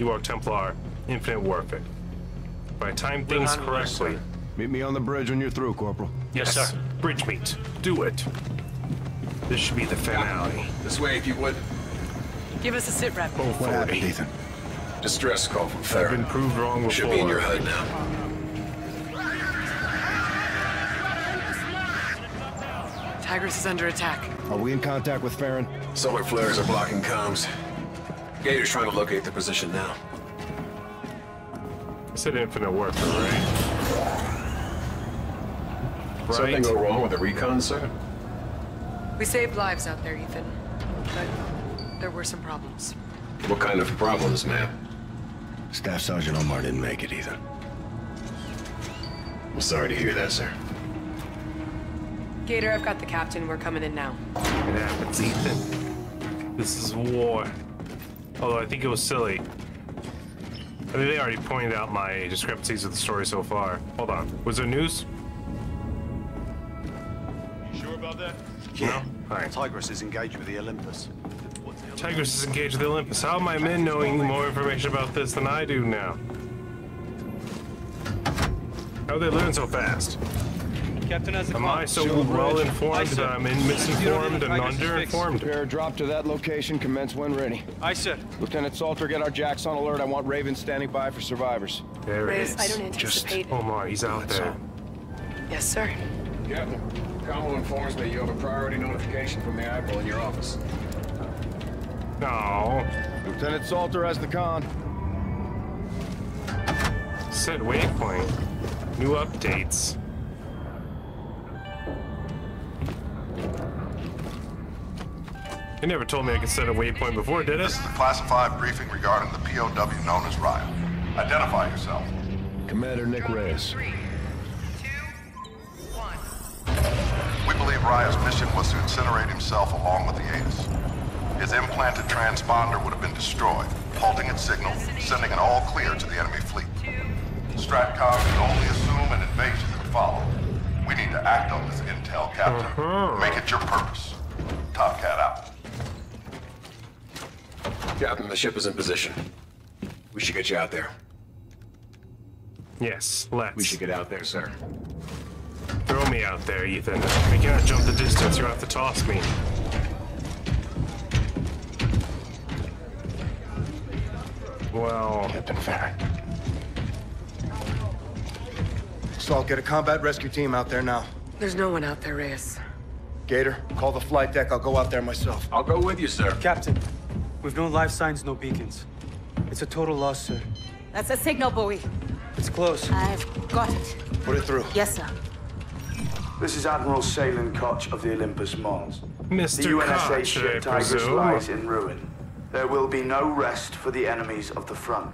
Ewok Templar Infinite Warfare. If I time things correctly. Meet me on the bridge when you're through, Corporal. Yes, sir. Bridge meet. Do it. This should be the finale. This way, if you would. Give us a sit rep. Oh, What happened, Ethan? Distress call from I've Farron. been proved wrong before. Should be in your HUD now. Tigris is under attack. Are we in contact with Farron? Solar flares are blocking comms. Gator's trying to locate the position now. I said Infinite Warfare, right? Something go wrong with the recon, sir? We saved lives out there, Ethan. But there were some problems. What kind of problems, ma'am? Staff Sergeant Omar didn't make it, Ethan. I'm sorry to hear that, sir. Gator, I've got the captain. We're coming in now. It happens, Ethan. This is war. Although I think it was silly. I think they already pointed out my discrepancies with the story so far. Hold on. Was there news? You sure about that? No? Alright. Tigris is engaged with the Olympus. Tigris is engaged with the Olympus. How are my men knowing more information about this than I do now? How did they learn so fast? Captain has a Am I so well informed that I'm misinformed and underinformed? Prepare drop to that location, commence when ready. Aye, sir. Lieutenant Salter, get our jacks on alert. I want Raven standing by for survivors. There it Reyes, is. I don't anticipate... Omar, he's out there. Yes, sir. Captain, Commo informs me you have a priority notification from the Admiral in your office. No. Lieutenant Salter has the con. Set waypoint. New updates. You never told me I could set a waypoint before, did it? This is a classified briefing regarding the POW known as Riot. Identify yourself. Commander Nick Reyes. 3, 2, 1. We believe Riot's mission was to incinerate himself along with the Aegis. His implanted transponder would have been destroyed, halting its signal, sending an all-clear to the enemy fleet. Stratcom can only assume an invasion would follow. We need to act on this intel, Captain. Make it your purpose. Top Cat out. Captain, the ship is in position. We should get you out there. Yes, let's. We should get out there, sir. Throw me out there, Ethan. I cannot jump the distance. You have to toss me. Well... Captain Farron. Salt, get a combat rescue team out there now. There's no one out there, Reyes. Gator, call the flight deck. I'll go out there myself. I'll go with you, sir. Captain, we've no life signs, no beacons. It's a total loss, sir. That's a signal buoy. It's close. I've got it. Put it through. Yes, sir. This is Admiral Salen Koch of the Olympus Mons. The Mr. UNSA Koch, should I ship Tigris presume? lies in ruin. There will be no rest for the enemies of the front.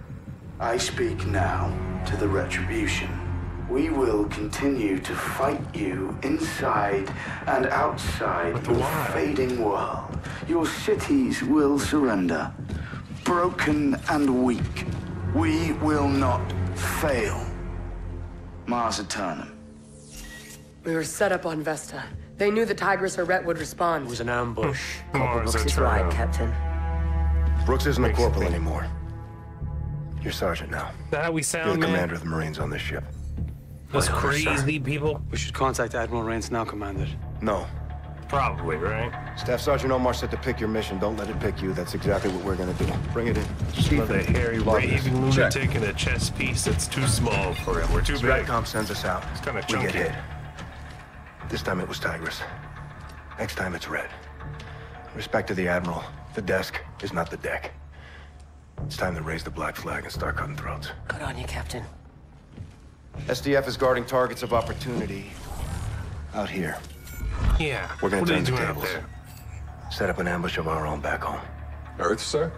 I speak now to the Retribution. We will continue to fight you inside and outside your fading world. Your cities will surrender. Broken and weak, we will not fail. Mars Eternum. We were set up on Vesta. They knew the Tigris or Rhett would respond. It was an ambush. Mars Brooks is Eternum. right, Captain. Brooks isn't a Makes corporal me- anymore. You're sergeant now. Is that how we You're sound, the man? commander of the Marines on this ship. Those crazy people? We should contact Admiral Rains now, Commander. No. Probably, right? Staff Sergeant Omar said to pick your mission. Don't let it pick you. That's exactly what we're gonna do. Bring it in. Just another hairy, log this. raving lunatic in a chess piece that's too small for him. We're too big. Stratcom sends us out. It's kinda We get chunky. hit. This time it was Tigris. Next time it's Red. Respect to the Admiral. The desk is not the deck. It's time to raise the black flag and start cutting throats. Good on you, Captain. SDF is guarding targets of opportunity out here. Yeah. We're gonna what are turn you the doing out tables. there? Set up an ambush of our own back home. Earth, sir?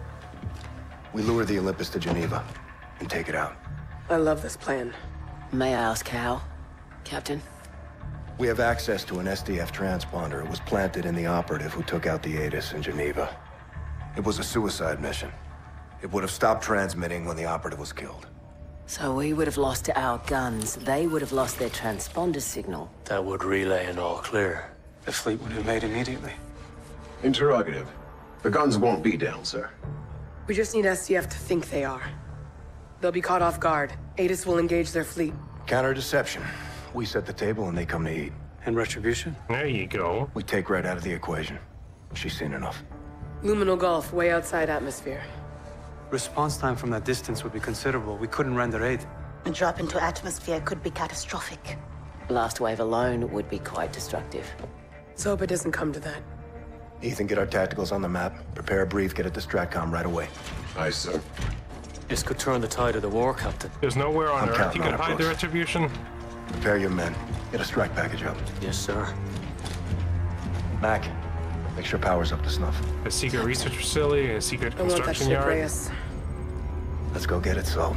We lure the Olympus to Geneva and take it out. I love this plan. May I ask how, Captain? We have access to an SDF transponder. It was planted in the operative who took out the Aegis in Geneva. It was a suicide mission. It would have stopped transmitting when the operative was killed. So we would have lost our guns. They would have lost their transponder signal. That would relay an all clear. The fleet would invade immediately. Interrogative. The guns won't be down, sir. We just need SCF to think they are. They'll be caught off guard. Aegis will engage their fleet. Counter-deception. We set the table and they come to eat. And retribution? There you go. We take Red out of the equation. She's seen enough. Luminal Gulf, way outside atmosphere. Response time from that distance would be considerable. We couldn't render aid. A drop into atmosphere could be catastrophic. Blast wave alone would be quite destructive. Let's hope it doesn't come to that. Ethan, get our tacticals on the map. Prepare a brief, get it to Stratcom right away. Aye, sir. This could turn the tide of the war, Captain. There's nowhere on I'm Earth counting you can on it, hide the Brooks. retribution. Prepare your men. Get a strike package up. Yes, sir. Mac, make sure power's up to snuff. A secret research facility, a secret I want that construction ship, yard. Reyes. Let's go get it solved.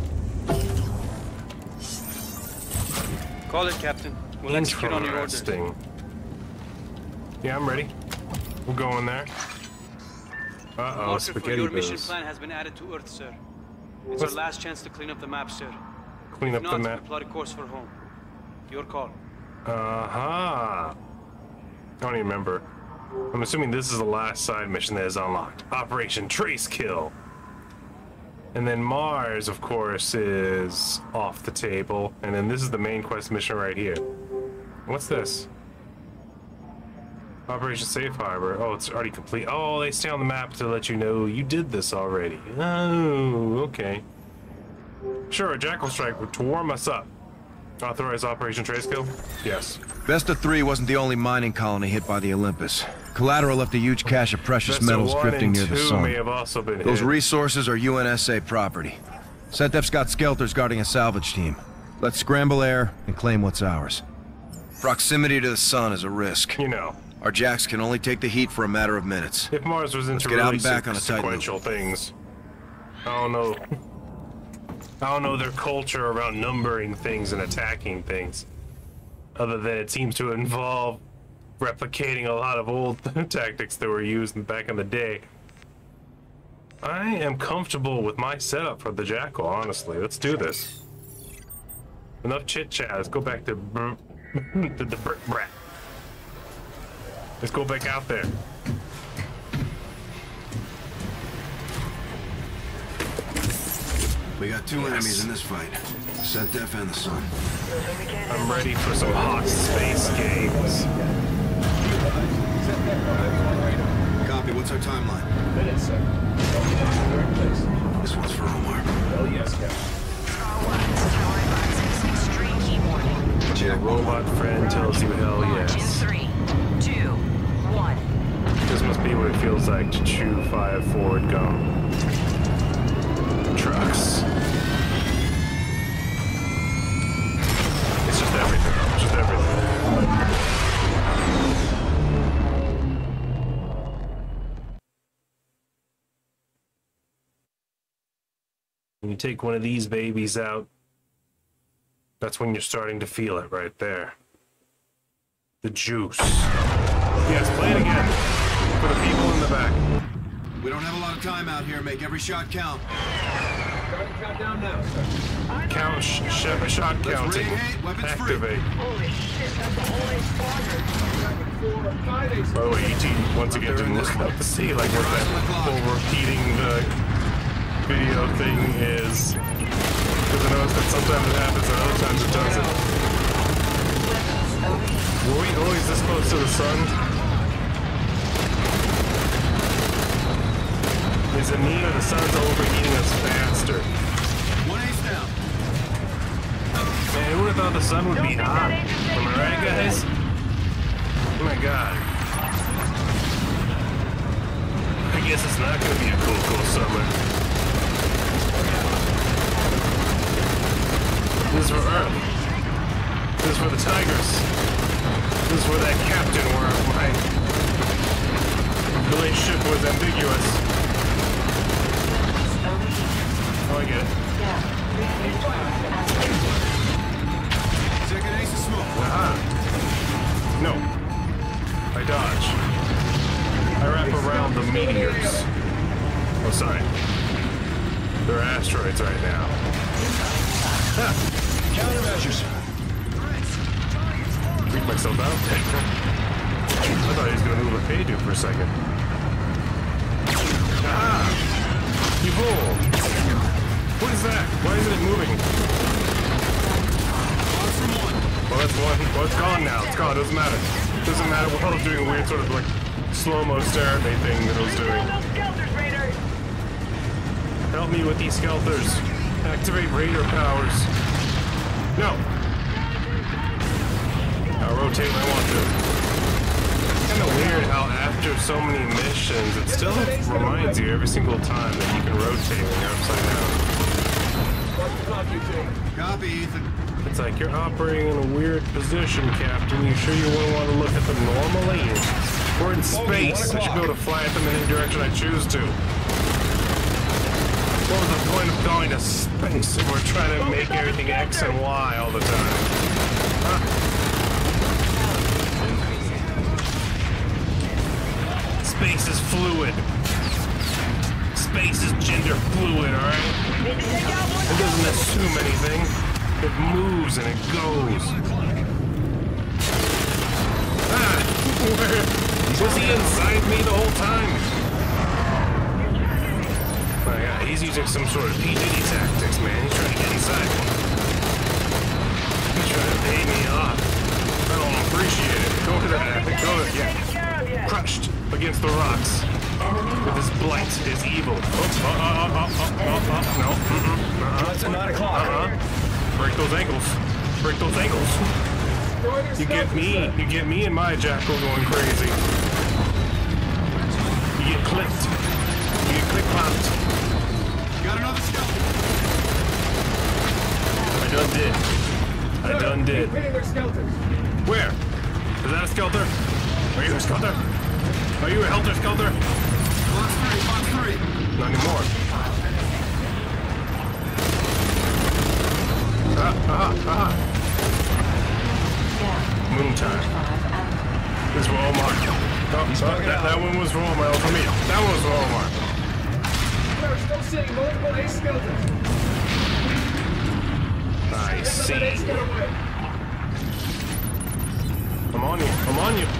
Call it, Captain. We'll execute on your orders. Interesting. Yeah, I'm ready. We're going there. Uh-oh, Marker for spaghetti your mission booze. plan has been added to Earth, sir. It's What's- our last chance to clean up the map, sir. Clean If up not, the we map. plot a course for home. Your call. Uh-huh. I don't even remember. I'm assuming this is the last side mission that is unlocked. Operation Trace Kill. And then Mars, of course, is off the table. And then this is the main quest mission right here. What's this? Operation Safe Harbor. Oh, it's already complete. Oh, they stay on the map to let you know you did this already. Oh, okay. Sure, a Jackal Strike to warm us up. Authorize Operation Trace Kill? Yes. Vesta 3 wasn't the only mining colony hit by the Olympus. Collateral left a huge cache of precious Vesta metals 1 drifting and near the 2 sun. may have also been Those hit. resources are UNSA property. SETDEF's got Skelters guarding a salvage team. Let's scramble air and claim what's ours. Proximity to the sun is a risk. You know. Our jacks can only take the heat for a matter of minutes. If Mars was into get out really and back on a tight sequential things, I don't know. I don't know their culture around numbering things and attacking things. Other than it seems to involve replicating a lot of old tactics that were used back in the day. I am comfortable with my setup for the Jackal, honestly. Let's do this. Enough chit chat. Let's go back to the brick brat. Let's go back out there. We got two enemies in this fight. SETDEF and the sun. I'm ready for some hot space games. Copy, what's our timeline? Minutes, sir. This one's for Omar. Hell yes, Captain. Your robot friend tells you hell yes. 3, 2, 1. This must be what it feels like to chew 5 forward gum. Trucks. It's just everything. It's just everything. When you take one of these babies out, that's when you're starting to feel it right there. The juice. Yes, play it again. For the people in the back. We don't have a lot of time out here. Make every shot count. Starting countdown now, sir. Count, shot counting. Activate. By the way, ET once again didn't look up to see like what that whole repeating the video thing is. Because I noticed that sometimes it happens and other times it doesn't. Were we always this close to the sun? Is it me or the sun's overheating us faster? One ace down. Man, who would have thought the sun would be hot? Am I right, guys? Oh my god. I guess it's not gonna be a cool summer. This is for Earth. This is for the Tigers. This is for that captain where my relationship was ambiguous. Oh, I get it. Second ace of smoke. Aha. No. I dodge. I wrap around the meteors. Oh, sorry. They're asteroids right now. Ah. Countermeasures. Freaked myself out. I thought he was going to move a Paydu for a second. Ah! Behold! What is that? Why isn't it moving? Well, that's one. Well, it's gone now. It's gone. Doesn't matter. Doesn't matter. Well, I was doing a weird sort of like slow-mo stare-at-me thing that I was doing. Help me with these skelters. Activate Raider powers. No. I'll rotate when I want to. It's kind of weird how after so many missions, it still reminds you every single time that you can rotate when you're upside down. Copy, Ethan. It's like you're operating in a weird position, Captain. You sure you wouldn't want to look at them normally? We're in space. I should be able to fly at them in any direction I choose to. What was the point of going to space if we're trying to make everything X and Y all the time? Huh? Space is fluid. Space is gender fluid, alright? It doesn't assume anything. It moves and it goes. Ah! Was he inside me the whole time? Oh yeah, he's using some sort of P. Diddy tactics, man. He's trying to get inside me. He's trying to pay me off. I don't appreciate it. Go to that. Go to yeah. Crushed against the rocks. With his blight, his evil. No. It's at 9 o'clock. Break those ankles. Break those ankles. You get me and my jackal going crazy. You get clipped. You get clip-clopped. Got another skeleton. I done did. Where? Is that a skelter? Are you a skelter? Are you a helter-skelter? Box 3. Not anymore. Moon time. This is for Omar. Oh, that one was for Omar. That was for me. That one was for Omar. We're still seeing multiple ace skeletons. I see. I'm on you. I'm on you.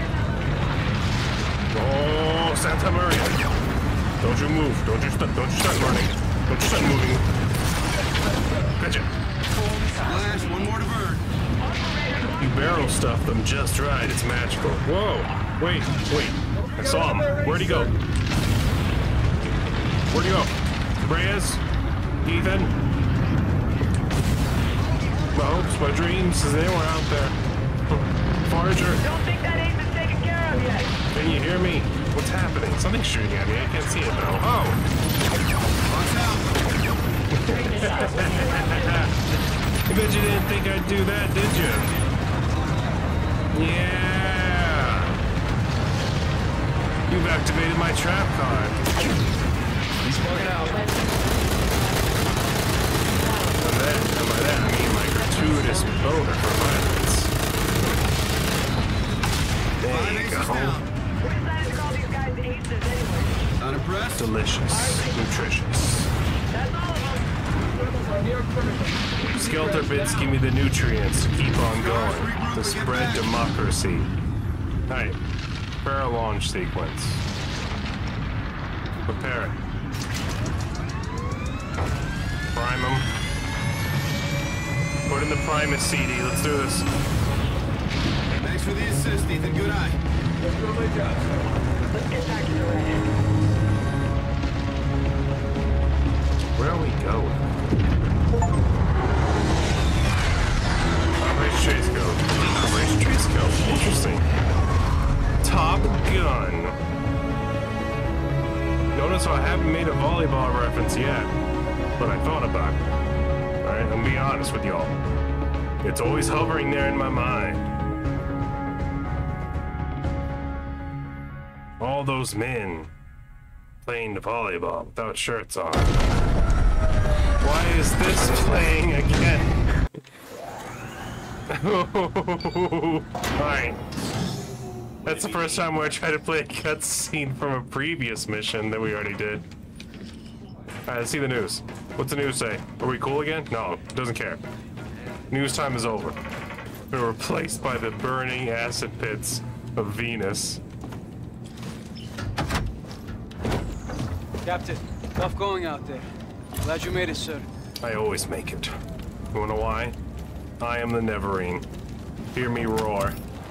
Oh, Santa Maria. Don't you move. Don't you start running. Don't you start moving. Gotcha. Flash, one more to burn. You barrel stuff them just right. It's magical. Whoa. Wait. I saw him. Where'd he go? Where'd he go? Reyes? Ethan? My hopes, my dreams, is they were out there. Farger? Don't think that ace is taken care of yet. Can you hear me? What's happening? Something's shooting at me. I can't see it though. Oh! Watch out. I bet you didn't think I'd do that, did you? Yeah! You've activated my trap card. He's bugging out. And by that I mean my gratuitous boner for violence. There you go. Not impressed? Delicious. Nutritious. Skelter bits give me the nutrients to keep on going, to spread democracy. Alright, prepare a launch sequence. Prepare it. Prime them. Put in the Primus CD, let's do this. Thanks for the assist, Ethan. Good eye. Let's do my job. Let's get back to the race. Where are we going? Race go. Race go. Interesting. Top Gun. Notice how I haven't made a volleyball reference yet, but I thought about it. Alright, I'm gonna be honest with y'all. It's always hovering there in my mind. All those men playing the volleyball without shirts on. Why is this playing again? Alright. That's the first time where I tried to play a cutscene from a previous mission that we already did. Alright, let's see the news. What's the news say? Are we cool again? No, doesn't care. News time is over. We're replaced by the burning acid pits of Venus. Captain, Tough going out there. Glad you made it, sir. I always make it. You wanna know why? I am the Neverine. Hear me roar.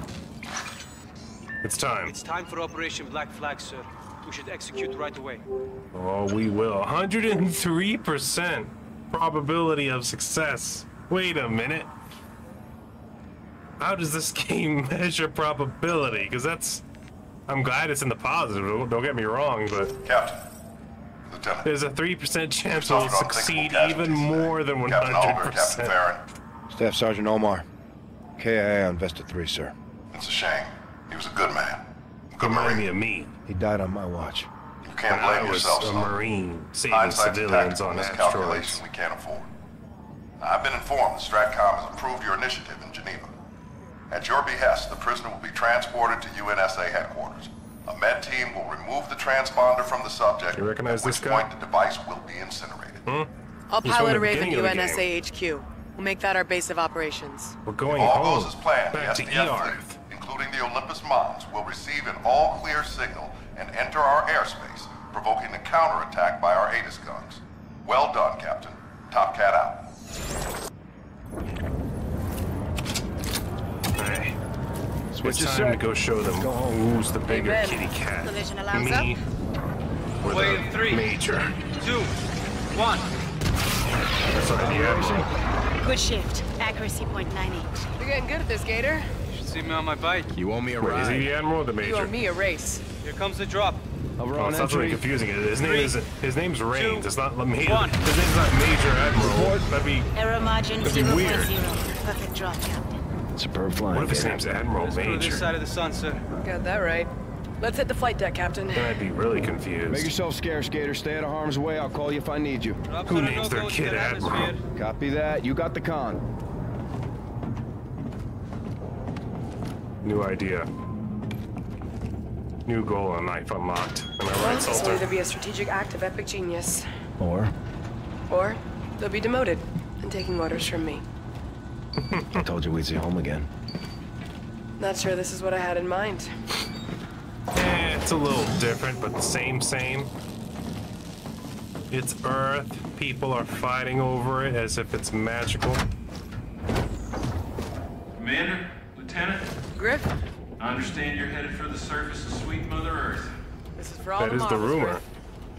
It's time. It's time for Operation Black Flag, sir. We should execute right away. Oh, we will. 103% probability of success. Wait a minute. How does this game measure probability? Because that's... I'm glad it's in the positive, don't get me wrong, but... Captain. Lieutenant. There's a 3% chance we'll succeed even more than 100%. Captain Oliver, Captain Farron. Staff Sergeant Omar. KIA on Vesta 3, sir. It's a shame. He was a good man. Good Remind Marine. me of me. He died on my watch. You can't When blame I was yourself, a son. Marine saving Hindsight's a civilians tactical on miscalculation asteroids. we can't afford. I've been informed that STRATCOM has approved your initiative in Geneva. At your behest, the prisoner will be transported to UNSA headquarters. A med team will remove the transponder from the subject, You recognize at this which guy? point the device will be incinerated. I'll He's pilot from a the Raven beginning of the UNSA HQ. We'll make that our base of operations. We're going If all home. goes as planned, Back the to SDF ER. fleet, including the Olympus Mons, will receive an all-clear signal and enter our airspace, provoking a counterattack by our Aegis guns. Well done, Captain. Top Cat out. Hey. Switch It's a time to sec. go show them Go home. who's the bigger Amen. kitty cat. Collision allows Me or Way the in 3, major. 2, 1. Sorry, the Admiral. Good shift. Accuracy .98. You're getting good at this, Gator. You should see me on my bike. You owe me a Wait, is he the Admiral or the You owe Major? me a race. Here comes the drop. Over Oh, on it's not really entry. confusing. His name Three, isn't. His name's Reigns. two, It's not Major. one. His name's not Major Admiral. That'd be. Error margin That'd be 0.0. weird. Perfect drop, Captain. Superb flying. What if his Gator. name's Admiral Let's go to this Major? side of the sun, sir. Got that right. Let's hit the flight deck, Captain. Then I'd be really Make confused. yourself scarce, Gator. Stay out of harm's way. I'll call you if I need you. Drops Who on a names their no-go kid to Admiral? atmosphere. Copy that. You got the con. New idea. New goal and knife unlocked. Am I Well, right, this will Salter? either be a strategic act of epic genius, Or? or they'll be demoted and taking orders from me. I told you we'd see home again. Not sure this is what I had in mind. It's a little different, but the same. It's Earth. People are fighting over it as if it's magical. Commander, Lieutenant, Griff, I understand you're headed for the surface of sweet Mother Earth. this is for all That the is the marbles, rumor. Griff.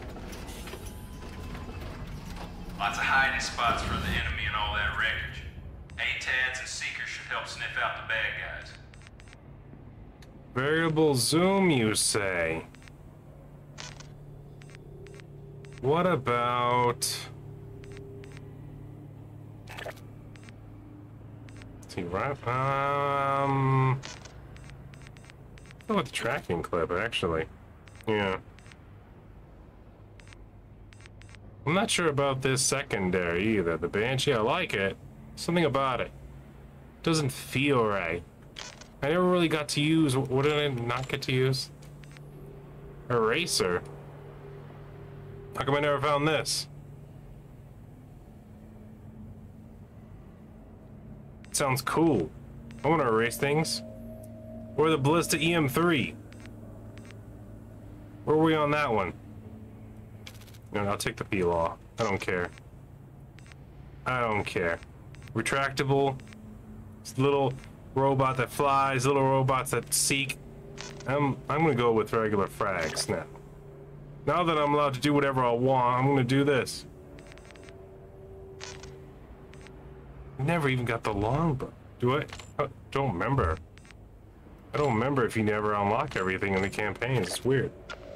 Lots of hiding spots for the enemy and all that wreckage. ATADs and Seekers should help sniff out the bad guys. Variable zoom, you say? What about... See, right? How about the tracking clip, actually? Yeah. I'm not sure about this secondary either. The Banshee, I like it. Something about it. Doesn't feel right. I never really got to use... What did I not get to use? Eraser. How come I never found this? Sounds cool. I want to erase things. Or the Ballista EM3. Where are we on that one? No, I'll take the P-Law. I don't care. I don't care. Retractable. It's a little robot that flies, little robots that seek. I'm gonna go with regular frags now. Now that I'm allowed to do whatever I want, I'm gonna do this. Never even got the longbow. Do I? I don't remember. I don't remember if you never unlock everything in the campaign. It's weird.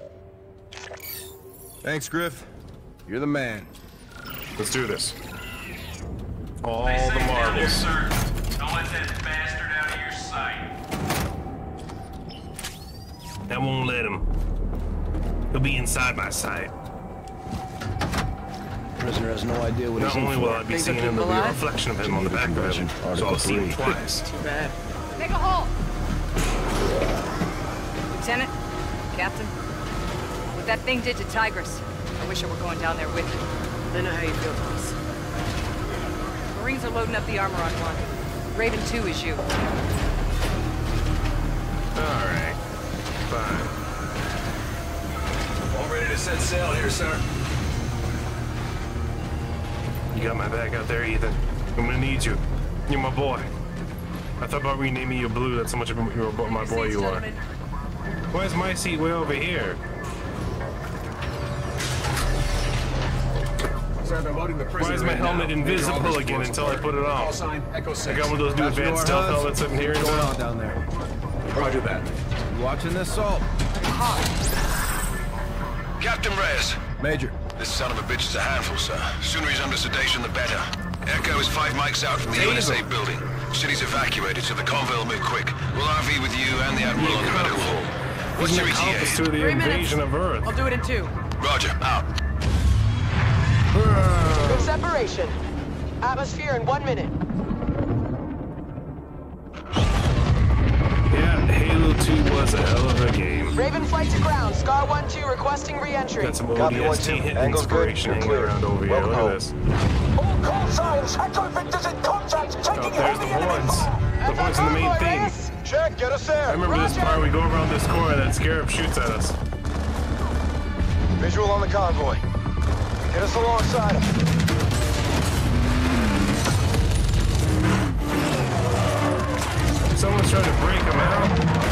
Thanks, Griff. You're the man. Let's do this. All Stay the safe down there, marbles. sir. Don't let that bastard out of your sight. I won't let him. He'll be inside my sight. Prisoner has no idea what Not he's in only will for. I be seeing him, there'll be a reflection of him on the back of him. So I'll see him twice. Too bad. Take a halt. Lieutenant, Captain, what that thing did to Tigress, I wish I were going down there with you. I know how you feel, Thomas. Marines are loading up the armor on one. Raven 2 is you. Alright. Fine. All ready to set sail here, sir. You got my back out there, Ethan. I'm gonna need you. You're my boy. I thought about renaming you Blue. That's how much of my boy you are. Why is my seat way over here? Why is my helmet invisible again until I put it on? I got one of those new advanced stealth helmets up here. What's going on down there? Roger that. You watching this, Salt? Captain Reyes. Major. This son of a bitch is a handful, sir. Sooner he's under sedation, the better. Echo is 5 mics out from the USA building. City's evacuated, so the convoy will move quick. We'll RV with you and the Admiral on the medical hall. What's your ETA? To the invasion of Earth. I'll do it in 2. Roger, out. Good separation. Atmosphere in 1 minute. Yeah, Halo 2 was a hell of a game. Raven flight to ground. Scar 1-2 requesting re-entry. Got some ODST hit inspiration hanging around over here. Look at this. All call signs. Echo Victor's in contact. Oh, there's the horns. The horns in the main theme. Check, get us there. I remember this part. We go around this corner that Scarab shoots at us. Visual on the convoy. Get us alongside him. Someone's trying to break him out.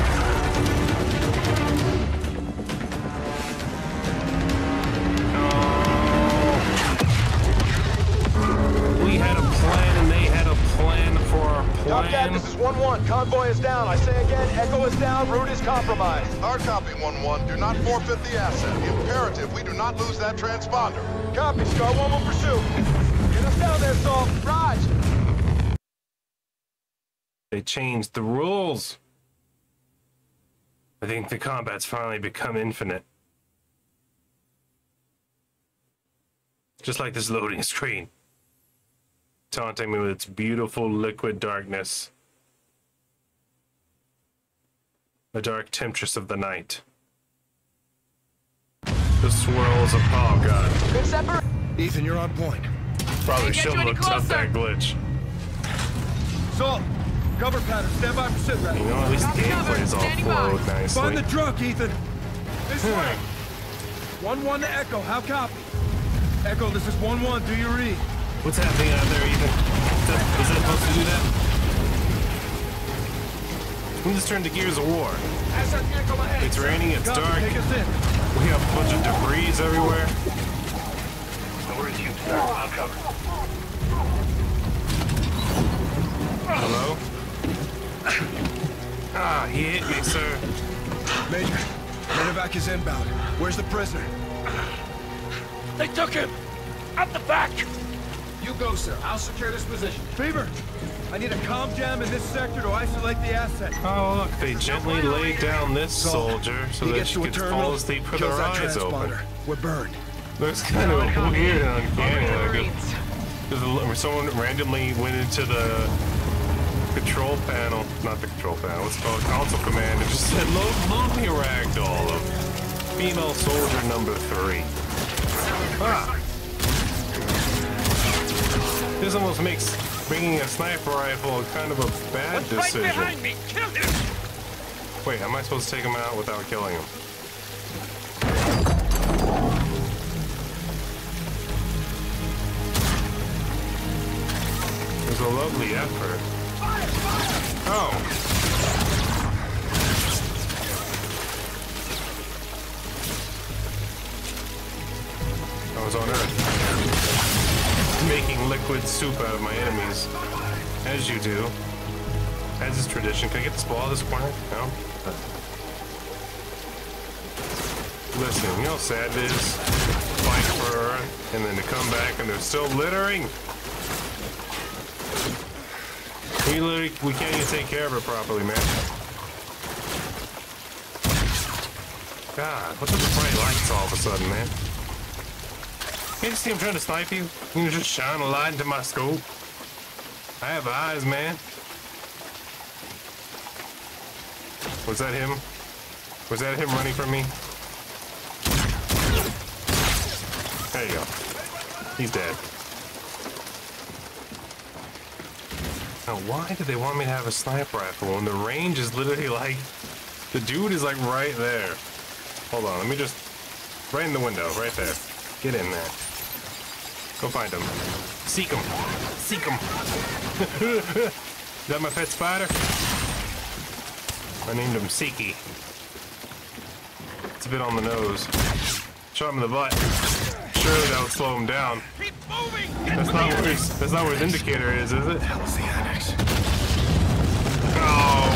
No. We had a plan and they had a plan for our plan. Tomcat, this is 1-1. Convoy is down. I say again, Echo is down. Route is compromised. Hard copy, 1-1. Do not forfeit the asset. Imperative we do not lose that transponder. Copy. Scar 1 will pursue. Get us down there, Salt. Raj. They changed the rules. I think the combat's finally become infinite. Just like this loading screen. Taunting me with its beautiful liquid darkness. The dark temptress of the night. The swirls of... Oh, God. Good separate. Ethan, you're on point. Probably shouldn't have looked up that glitch. Salt, cover pattern, stand by for sit rep. You know, at least the gameplay is all flowed nicely. Find the truck, Ethan. This way. 1-1 to Echo, how copy? Echo, this is 1-1, do your read. What's happening out there, Ethan? Is that supposed to do that? We just turned to Gears of War. It's raining, it's dark. Take us in. We have a bunch of debris everywhere. Hello? Ah, he hit me, sir. Major, medevac is inbound. Where's the prisoner? They took him! At the back! You go, sir. I'll secure this position. Beaver, I need a comm jam in this sector to isolate the asset. Oh, look, they gently laid down this soldier so that she could fall asleep with her eyes open. We're burned. Looks kind of weird and uncanny. Someone randomly went into the control panel, not the control panel, what's it called, console command, and just said, load me a ragdoll of female soldier number 3. Ah. This almost makes bringing a sniper rifle kind of a bad decision. Right behind me! Kill him! Wait, am I supposed to take him out without killing him? It was a lovely effort. Oh. I was on Earth. Making liquid soup out of my enemies. As you do. As is tradition. Can I get this ball this corner? No? Listen, you know how sad it is? Fight for Earth, and then to come back and they're still littering? We can't even take care of it properly, man. God, what's with the bright lights all of a sudden, man? Can't you see I'm trying to snipe you? You can just shine a light into my scope. I have eyes, man. Was that him? Was that him running from me? There you go. He's dead. Now, why did they want me to have a sniper rifle when the range is literally like... The dude is like right there. Hold on, let me just... Right in the window, right there. Get in there. Go find him. Seek him. Seek him. Is that my pet spider? I named him Seeky. It's a bit on the nose. Shot him in the butt. Surely that would slow him down. That's not where his indicator is it? What the hell is the annex? Oh,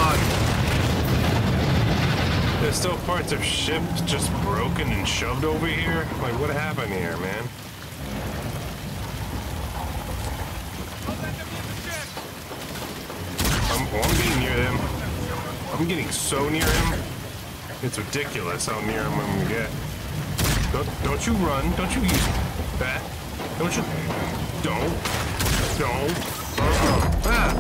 come on! There's still parts of ships just broken and shoved over here? Like, what happened here, man? I'm getting near them. I'm getting so near him. It's ridiculous how near him I'm gonna get. Don't you run. Don't you use that. Don't you... Don't. Ah!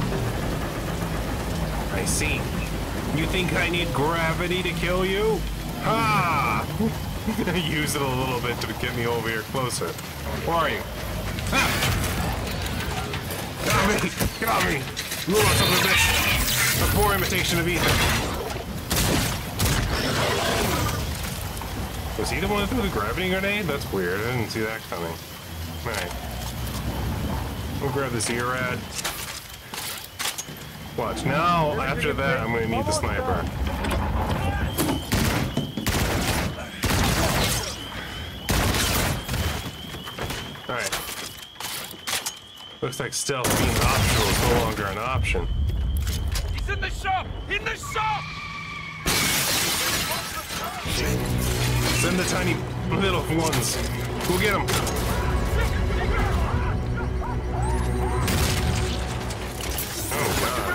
I see. You think I need gravity to kill you? Ha! Use it a little bit to get me over here closer. Where are you? Ah! Get on me! Get on me! You want something, bitch! A poor imitation of Ethan. Was he the one that threw the gravity grenade? That's weird. I didn't see that coming. Alright. We'll grab this ear-rad. Watch. Now, after that, I'm gonna need the sniper. Alright. Looks like stealth being optional is no longer an option. He's in the shop! In the shop! Send the tiny little ones. Go get them. Oh, God.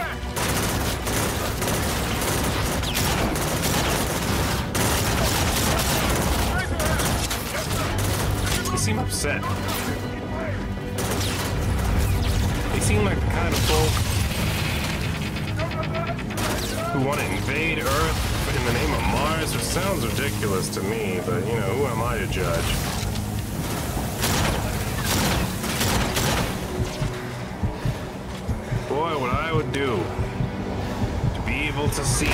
They seem upset. They seem like the kind of folk who want to invade Earth in the name of Mars, which sounds ridiculous to me, but, you know, who am I to judge? Boy, what I would do to be able to see.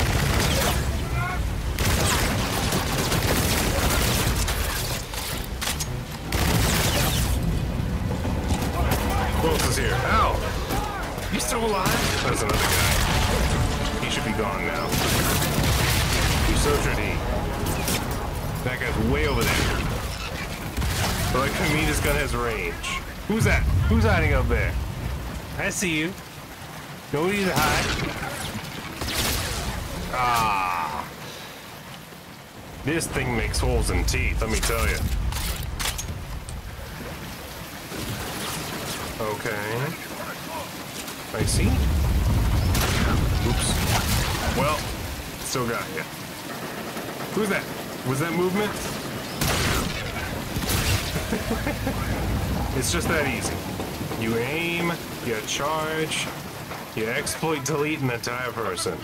Who else is here? Ow! You still alive? There's another guy. He should be gone now. So should he. That guy's way over there. But like to me, this gun has range. Who's that? Who's hiding up there? I see you. Nobody to hide. Ah. This thing makes holes in teeth, let me tell you. Okay. I see. Oops. Well, still got you. Who's that? Was that movement? It's just that easy. You aim, you charge, you exploit, delete, and attack a person.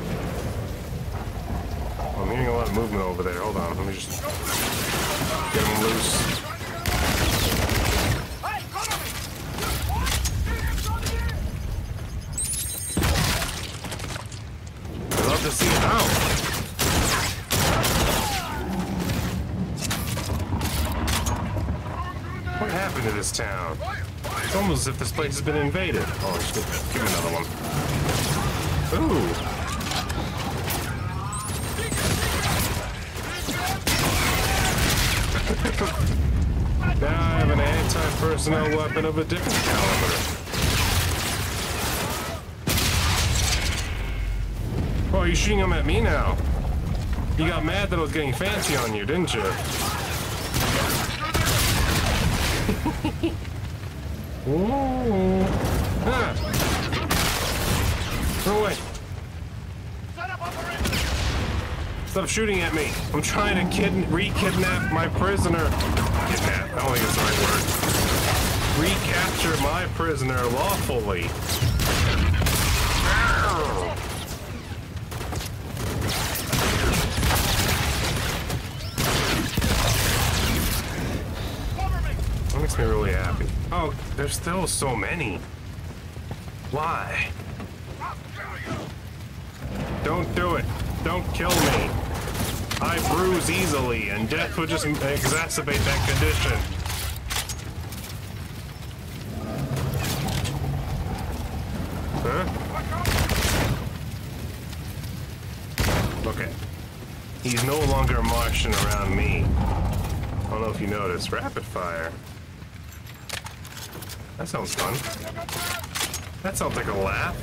I'm hearing a lot of movement over there. Hold on, let me just get him loose. I'd love to see it now. What happened to this town? It's almost as if this place has been invaded. Oh, just give me another one. Ooh. Now I have an anti-personnel weapon of a different caliber. Oh, you're shooting them at me now. You got mad that I was getting fancy on you, didn't you? Ooh. Ah. Go away. Stop shooting at me. I'm trying to re-kidnap my prisoner. Kidnap, I don't think it's the right word. Recapture my prisoner lawfully. That makes me really happy. Oh, there's still so many. Why? Don't do it. Don't kill me. I bruise easily, and death would just exacerbate that condition. He's no longer Martian around me. I don't know if you noticed. Rapid fire. That sounds fun. That sounds like a laugh.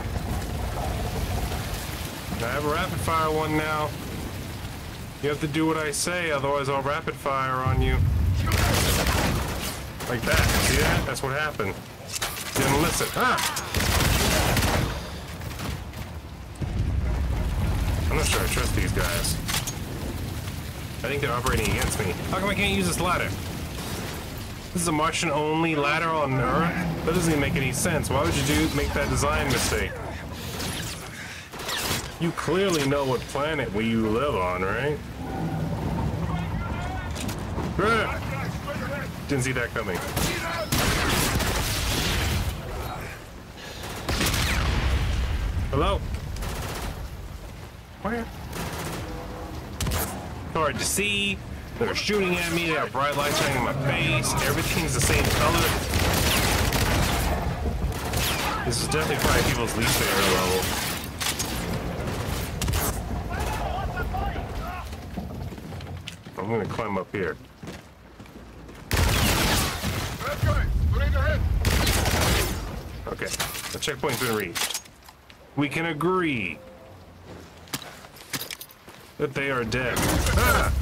I have a rapid fire one now. You have to do what I say, otherwise I'll rapid fire on you. Like that. See that? That's what happened. Didn't listen. Ah! I'm not sure I trust these guys. I think they're operating against me. How come I can't use this ladder? This is a Martian-only ladder on Earth? That doesn't even make any sense. Why would you make that design mistake? You clearly know what planet you live on, right? Didn't see that coming. Hello? Where? Hard to see. They're shooting at me. They have bright lights shining in my face. Everything's the same color. This is definitely probably people's least favorite level. I'm gonna climb up here. Okay, the checkpoint's been reached. We can agree that they are dead. Ah!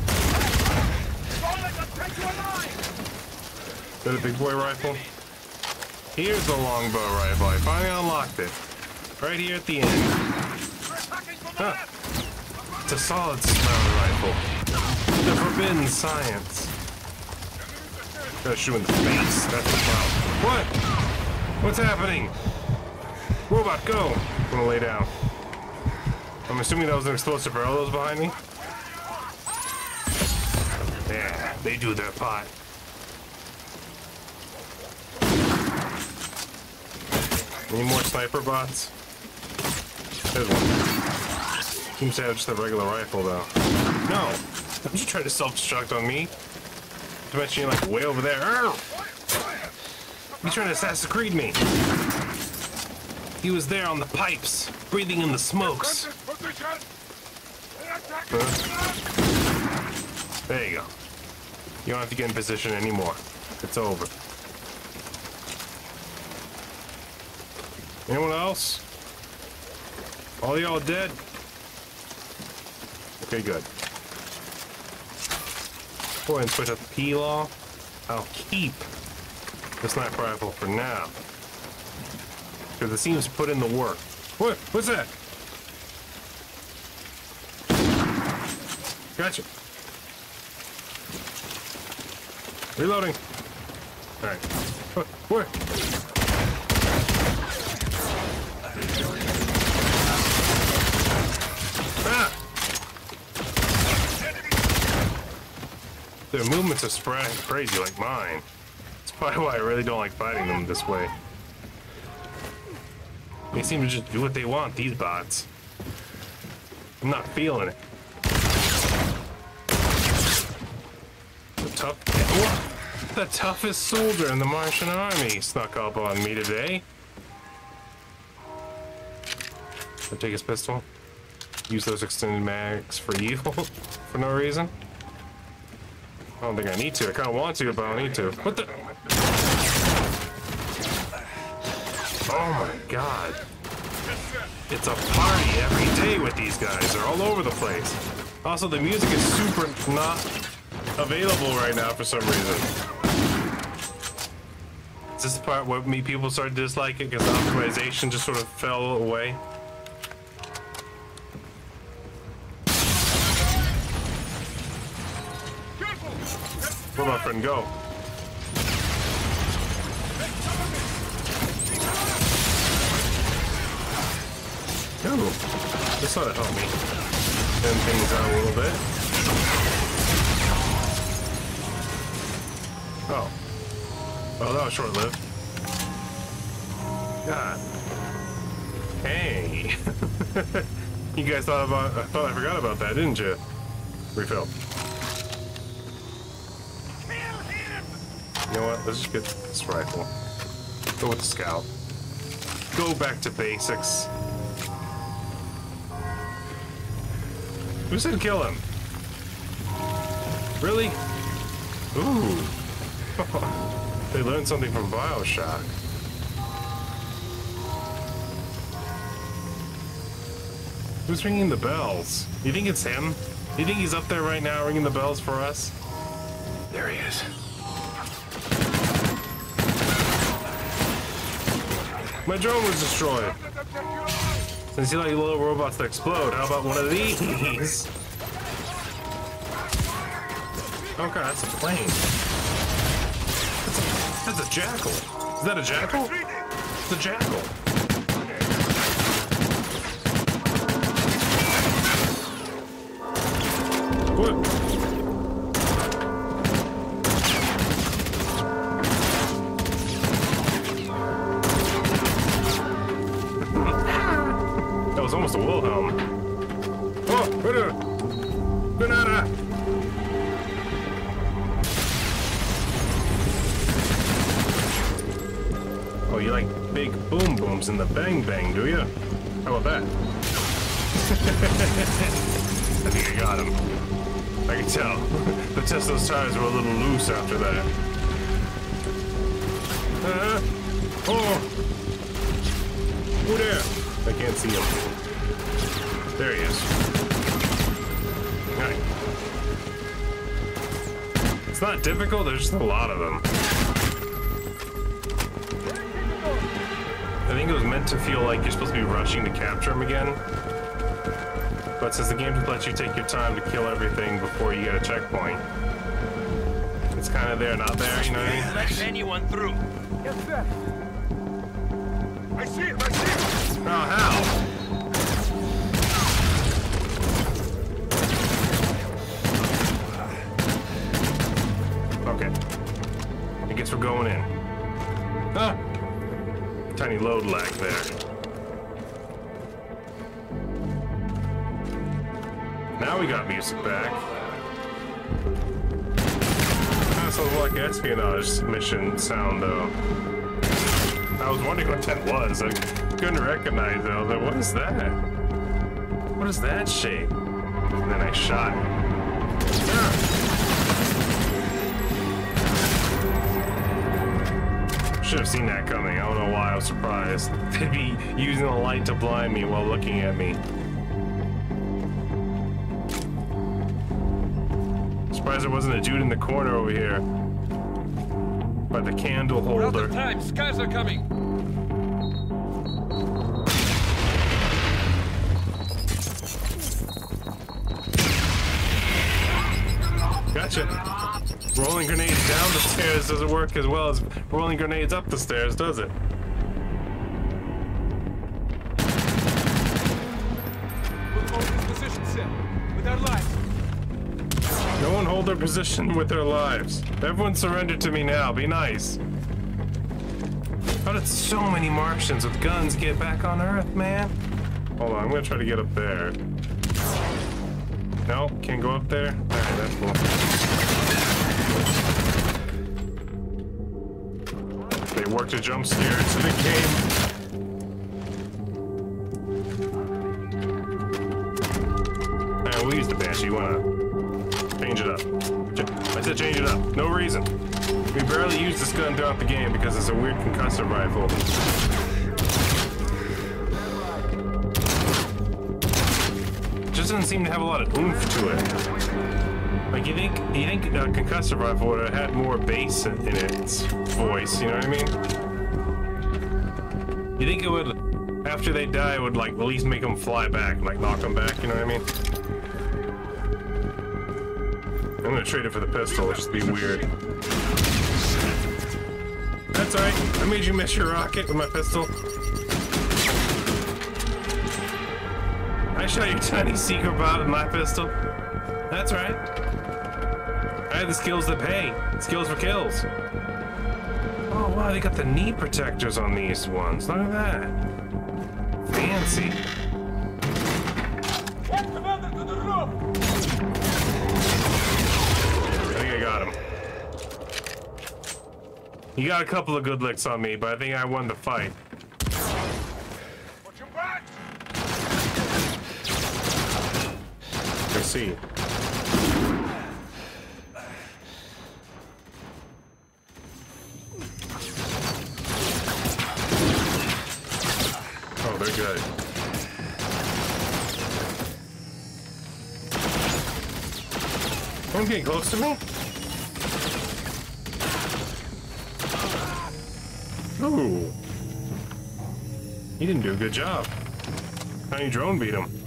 Is that a big boy rifle? Here's the longbow rifle. I finally unlocked it. Right here at the end. Ah! It's a solid smelling rifle. The forbidden science. Gotta shoot in the face. That's the problem. What? What's happening? Robot, go! I'm gonna lay down. I'm assuming that was an explosive barrel that was behind me. Yeah, they do their part. Any more sniper bots? There's one. Seems to have just a regular rifle, though. No! Don't you try to self-destruct on me. To mention you're like way over there. He's trying to Assassin's Creed me. He was there on the pipes, breathing in the smokes. There you go. You don't have to get in position anymore. It's over. Anyone else? All y'all dead? Okay, good. Go ahead and switch up the P-Law. I'll keep the sniper rifle for now. Because it seems to put in the work. What? What's that? Gotcha. Reloading. Alright. Where? Ah! Their movements are spreading crazy like mine. That's probably why I really don't like fighting them this way. They seem to just do what they want, these bots. I'm not feeling it. The toughest soldier in the Martian army snuck up on me today. I'll take his pistol. Use those extended mags for evil for no reason. I don't think I need to. I kind of want to, but I don't need to. What the? Oh my god. It's a party every day with these guys. They're all over the place. Also, the music is super not available right now for some reason. Is this the part where people started to dislike it because the optimization just sort of fell away? Where my friend go? Ooh, this ought to help me thin things out a little bit. Oh. Oh, that was short-lived. God. Hey. You guys thought I forgot about that, didn't you? Refill. You know what? Let's just get this rifle. Go with the scout. Go back to basics. Who said kill him? Really? Ooh. They learned something from BioShock. Who's ringing the bells? You think it's him? You think he's up there right now ringing the bells for us? There he is. My drone was destroyed. Since you like little robots that explode, how about one of these? Oh god, that's a plane. That's a jackal. Is that a jackal? It's a jackal. What? That was almost a Wilhelm. Oh, banana! Oh, you like big boom booms in the bang bang, do you? How about that? I think I got him. I can tell. The Tesla's tires were a little loose after that. Oh! Who there? I can't see him. There he is. Alright. It's not difficult, there's just a lot of them. I think it was meant to feel like you're supposed to be rushing to capture him again. But since the game just lets you take your time to kill everything before you get a checkpoint, it's kind of there, not there, you know what I mean? Let anyone through. Yes, sir. I see it, I see it. Oh, how? Okay. I guess we're going in. Ah! Tiny load lag there. Now we got music back. That sounds like espionage mission sound, though. I was wondering what that was. I couldn't recognize it. I was like, what is that? What is that shape? And then I shot. Should have seen that coming. I don't know why I was surprised. They'd be using the light to blind me while looking at me. Surprised there wasn't a dude in the corner over here. By the candle holder. We're out of time. Skies are coming. Gotcha. Rolling grenades down the stairs doesn't work as well as rolling grenades up the stairs, does it? We'll hold this position, Sim, with our lives. No one hold their position with their lives. Everyone surrender to me now. Be nice. How did so many Martians with guns get back on Earth, man? Hold on, I'm gonna try to get up there. No, can't go up there? Alright, that's cool. They worked a jump scare into the game. Alright, we'll use the Banshee. You wanna change it up? I said change it up. No reason. We barely use this gun throughout the game because it's a weird concussive rifle. It just doesn't seem to have a lot of oomph to it. Like you think a concussive rifle would have had more bass in its voice, you know what I mean? You think it would, after they die, it would like at least make them fly back, like knock them back, you know what I mean? I'm gonna trade it for the pistol, it'll just be weird. That's alright, I made you miss your rocket with my pistol. I shot your tiny secret bot with my pistol. That's right. I have the skills that pay. Skills for kills. Oh wow, they got the knee protectors on these ones. Look at that. Fancy. Commander, to the roof! I think I got him. You got a couple of good licks on me, but I think I won the fight. Watch your back! Let's see. they're good. Don't get close to me. Ooh. He didn't do a good job. Tiny drone beat him.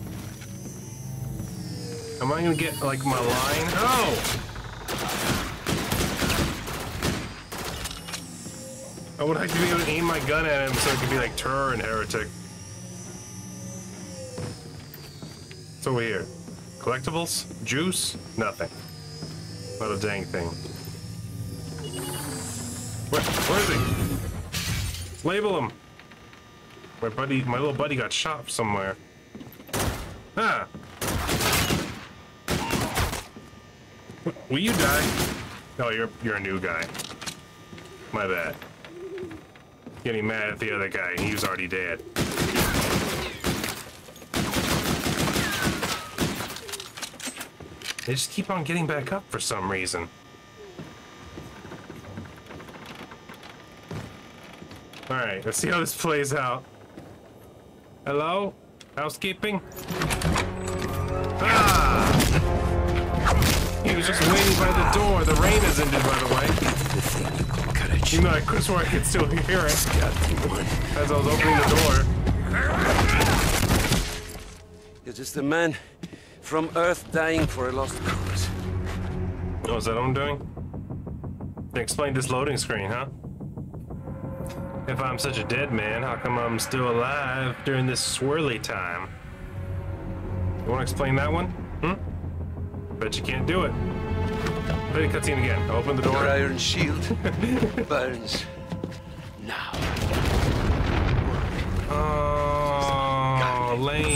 Am I gonna get, like, my line? Oh! I would like to be able to aim my gun at him so it could be like Tur and Heretic. What's over here? Collectibles? Juice? Nothing. Not a dang thing. Where is he? Label him! My little buddy got shot somewhere. Ah! Will you die? Oh, you're a new guy. My bad. Getting mad at the other guy, he was already dead. They just keep on getting back up for some reason. Alright, let's see how this plays out. Hello? Housekeeping? Ah! He was just waiting by the door. The rain has ended, by the way. Even though I could swear I could still hear it as I was opening the door. You're just a man from Earth dying for a lost cause. Oh, is that what I'm doing? Explain this loading screen, huh? If I'm such a dead man, how come I'm still alive during this swirly time? You want to explain that one? Bet you can't do it. Play the cutscene again. Open the door. Your iron shield burns now. Oh, lame.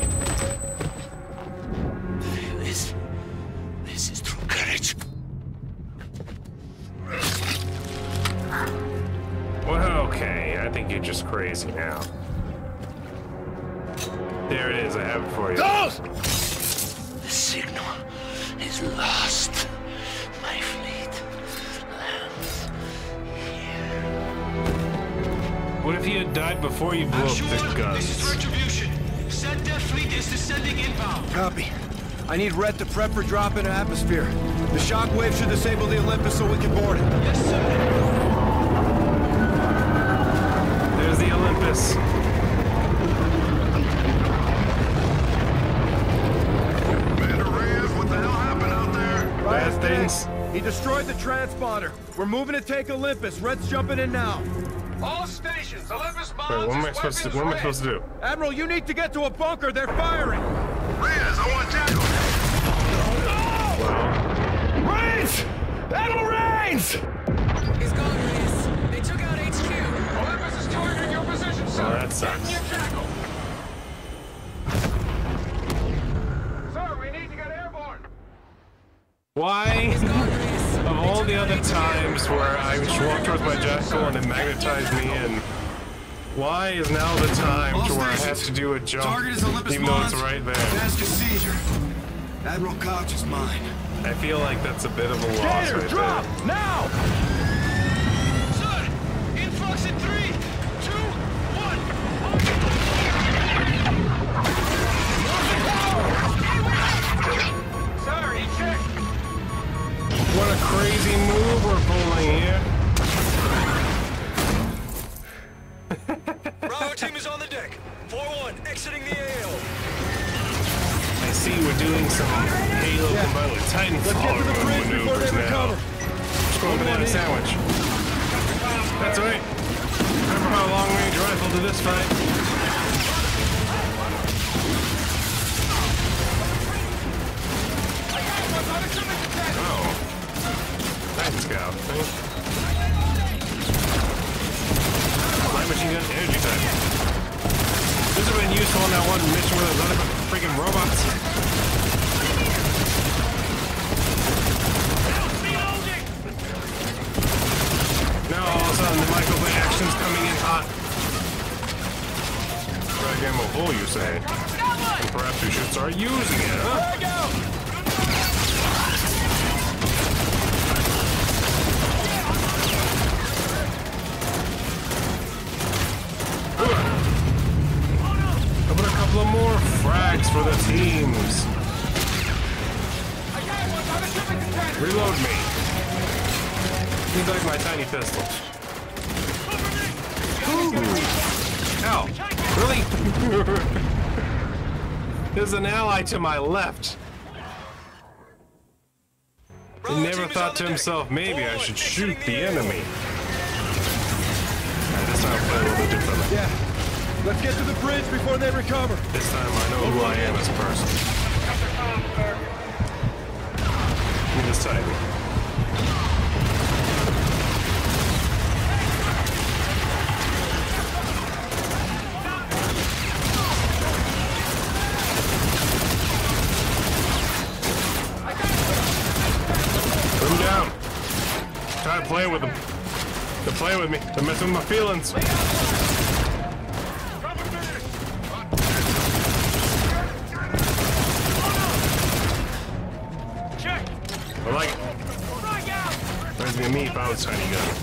This is true courage. Well, okay. I think you're just crazy now. There it is. I have it for you. Ghost! The signal is lost. My fleet lands here. What if he had died before you blew up the guns? This is retribution. Said Death Fleet is descending inbound. Copy. I need Red to prep for drop into atmosphere. The shockwave should disable the Olympus so we can board it. Yes, sir. There's the Olympus. Bad things. He destroyed the transponder. We're moving to take Olympus. Red's jumping in now. All stations, Olympus bonds. Wait, what am I supposed to do? Admiral, you need to get to a bunker. They're firing. Reyes, I want tackle. Wow. Rains! Admiral Rains! He's gone, Reyes. They took out HQ. Olympus is targeting your position, sir. Oh, that sucks. Get in your tackle. Sir, we need to get airborne. Why? Of all the other times where I would walk towards my jackal and it magnetized me in, why is now the time to where I have to do a jump, Target is Olympus even though it's right there? Task is seizure. Admiral Koch is mine. I feel like that's a bit of a loss right drop! there. Now! Sir, influx in 3, 2, 1. Sir, eject. What a crazy move we're pulling here. Bravo team is on the deck. 4-1, exiting the AO. I see we're doing some Halo combined with Titanfall maneuvers now. Just going banana sandwich. That's right. Remember how long-range rifle did this fight? Oh. Night Scout. Light machine gun, energy type. This would have been useful in that one mission where there's other freaking robots. Now all of a sudden the microblade action's coming in hot. Frag ammo full, you say? And perhaps we should start using it, huh? couple of more frags for the teams. Reload me. Need like my tiny pistol. Ooh. Ow. Really? There's an ally to my left. He never thought to himself, maybe I should shoot the enemy. Alright, this time I'll play a little bit differently. Yeah. Let's get to the bridge before they recover. This time I know who I am as a person. Give me this title. Put him down. Try to play with him. They're playing with me. They're messing with my feelings. I like it. Reminds me of me if I was tiny gun.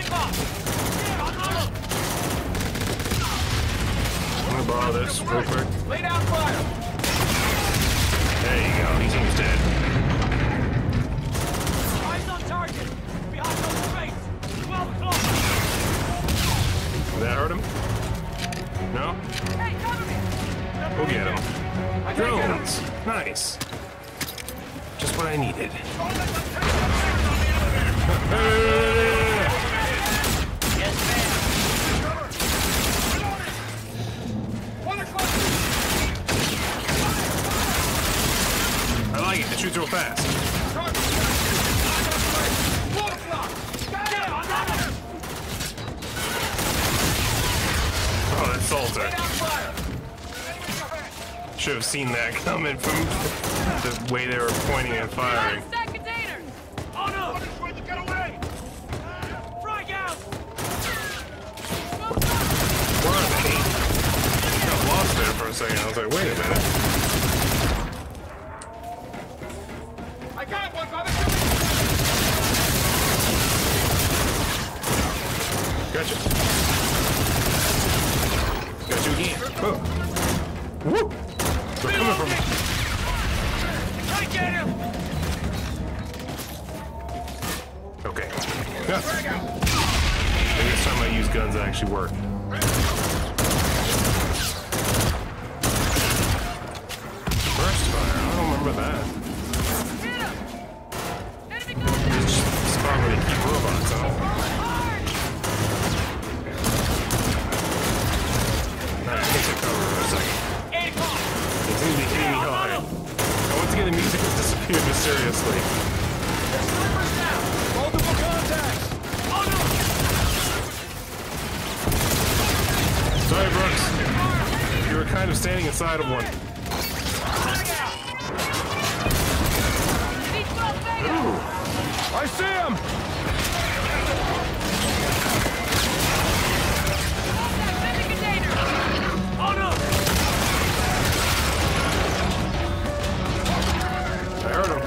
I'm gonna borrow this real quick. Lay down fire. There you go. He's almost dead. Eyes on target. Behind those space. 12 o'clock. Did that hurt him? No? Hey, cover me. We'll get him. Drones. Nice. Just what I needed. I like it. It shoots real fast. Oh, that's Salter. Should have seen that coming from the way they were pointing and firing. Oh no! Get away! Frag out! Where are they? I got lost there for a second. I was like, wait a minute. I got one, brother! Gotcha. Got you again. Oh. Woo! They're coming from me. I get him! Okay. Yeah. Maybe this time I use guns that actually work. Burst fire. I don't remember that. It's just the spot where they keep robots, huh? Alright, take some cover for a second. It seems to be hitting me hard. And once again, the music has disappeared mysteriously. Multiple contacts! Oh no! Sorry, Brooks. You were kind of standing inside of one. Ooh. I see him! Oh no! I heard him.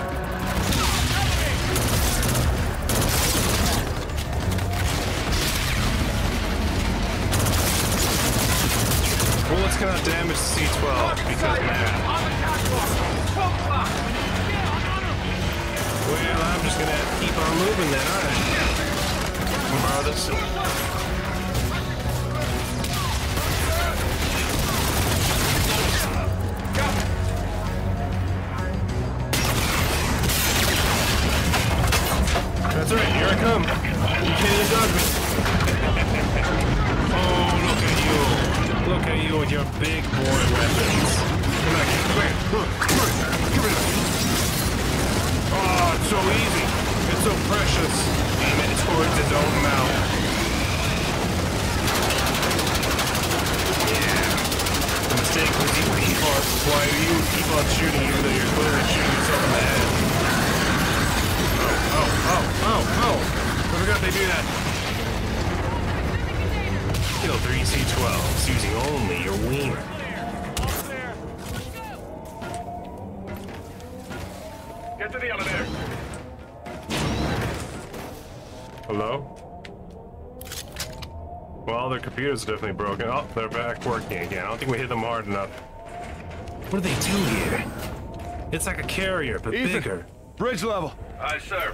Bullets cannot damage C-12 because mad. Well, I'm just gonna have to keep on moving then, aren't I? I'll borrow this. That's right, here I come. You can't even dodge me. Oh, look at you. Look at you with your big boy weapons. Come back here, come here. Come here. Oh, it's so easy. It's so precious. Aim it towards his own mouth. Yeah. The mistake was you keep on, why you keep on shooting even though you're clearly shooting yourself in the head. Oh. I forgot they do that. Kill 3 C-12s using only your wiener. Get to the elevator. Hello? Well, their computers are definitely broken. Oh, they're back working again. I don't think we hit them hard enough. What do they do here? It's like a carrier, but Ethan, bigger. Bridge level. Aye, sir.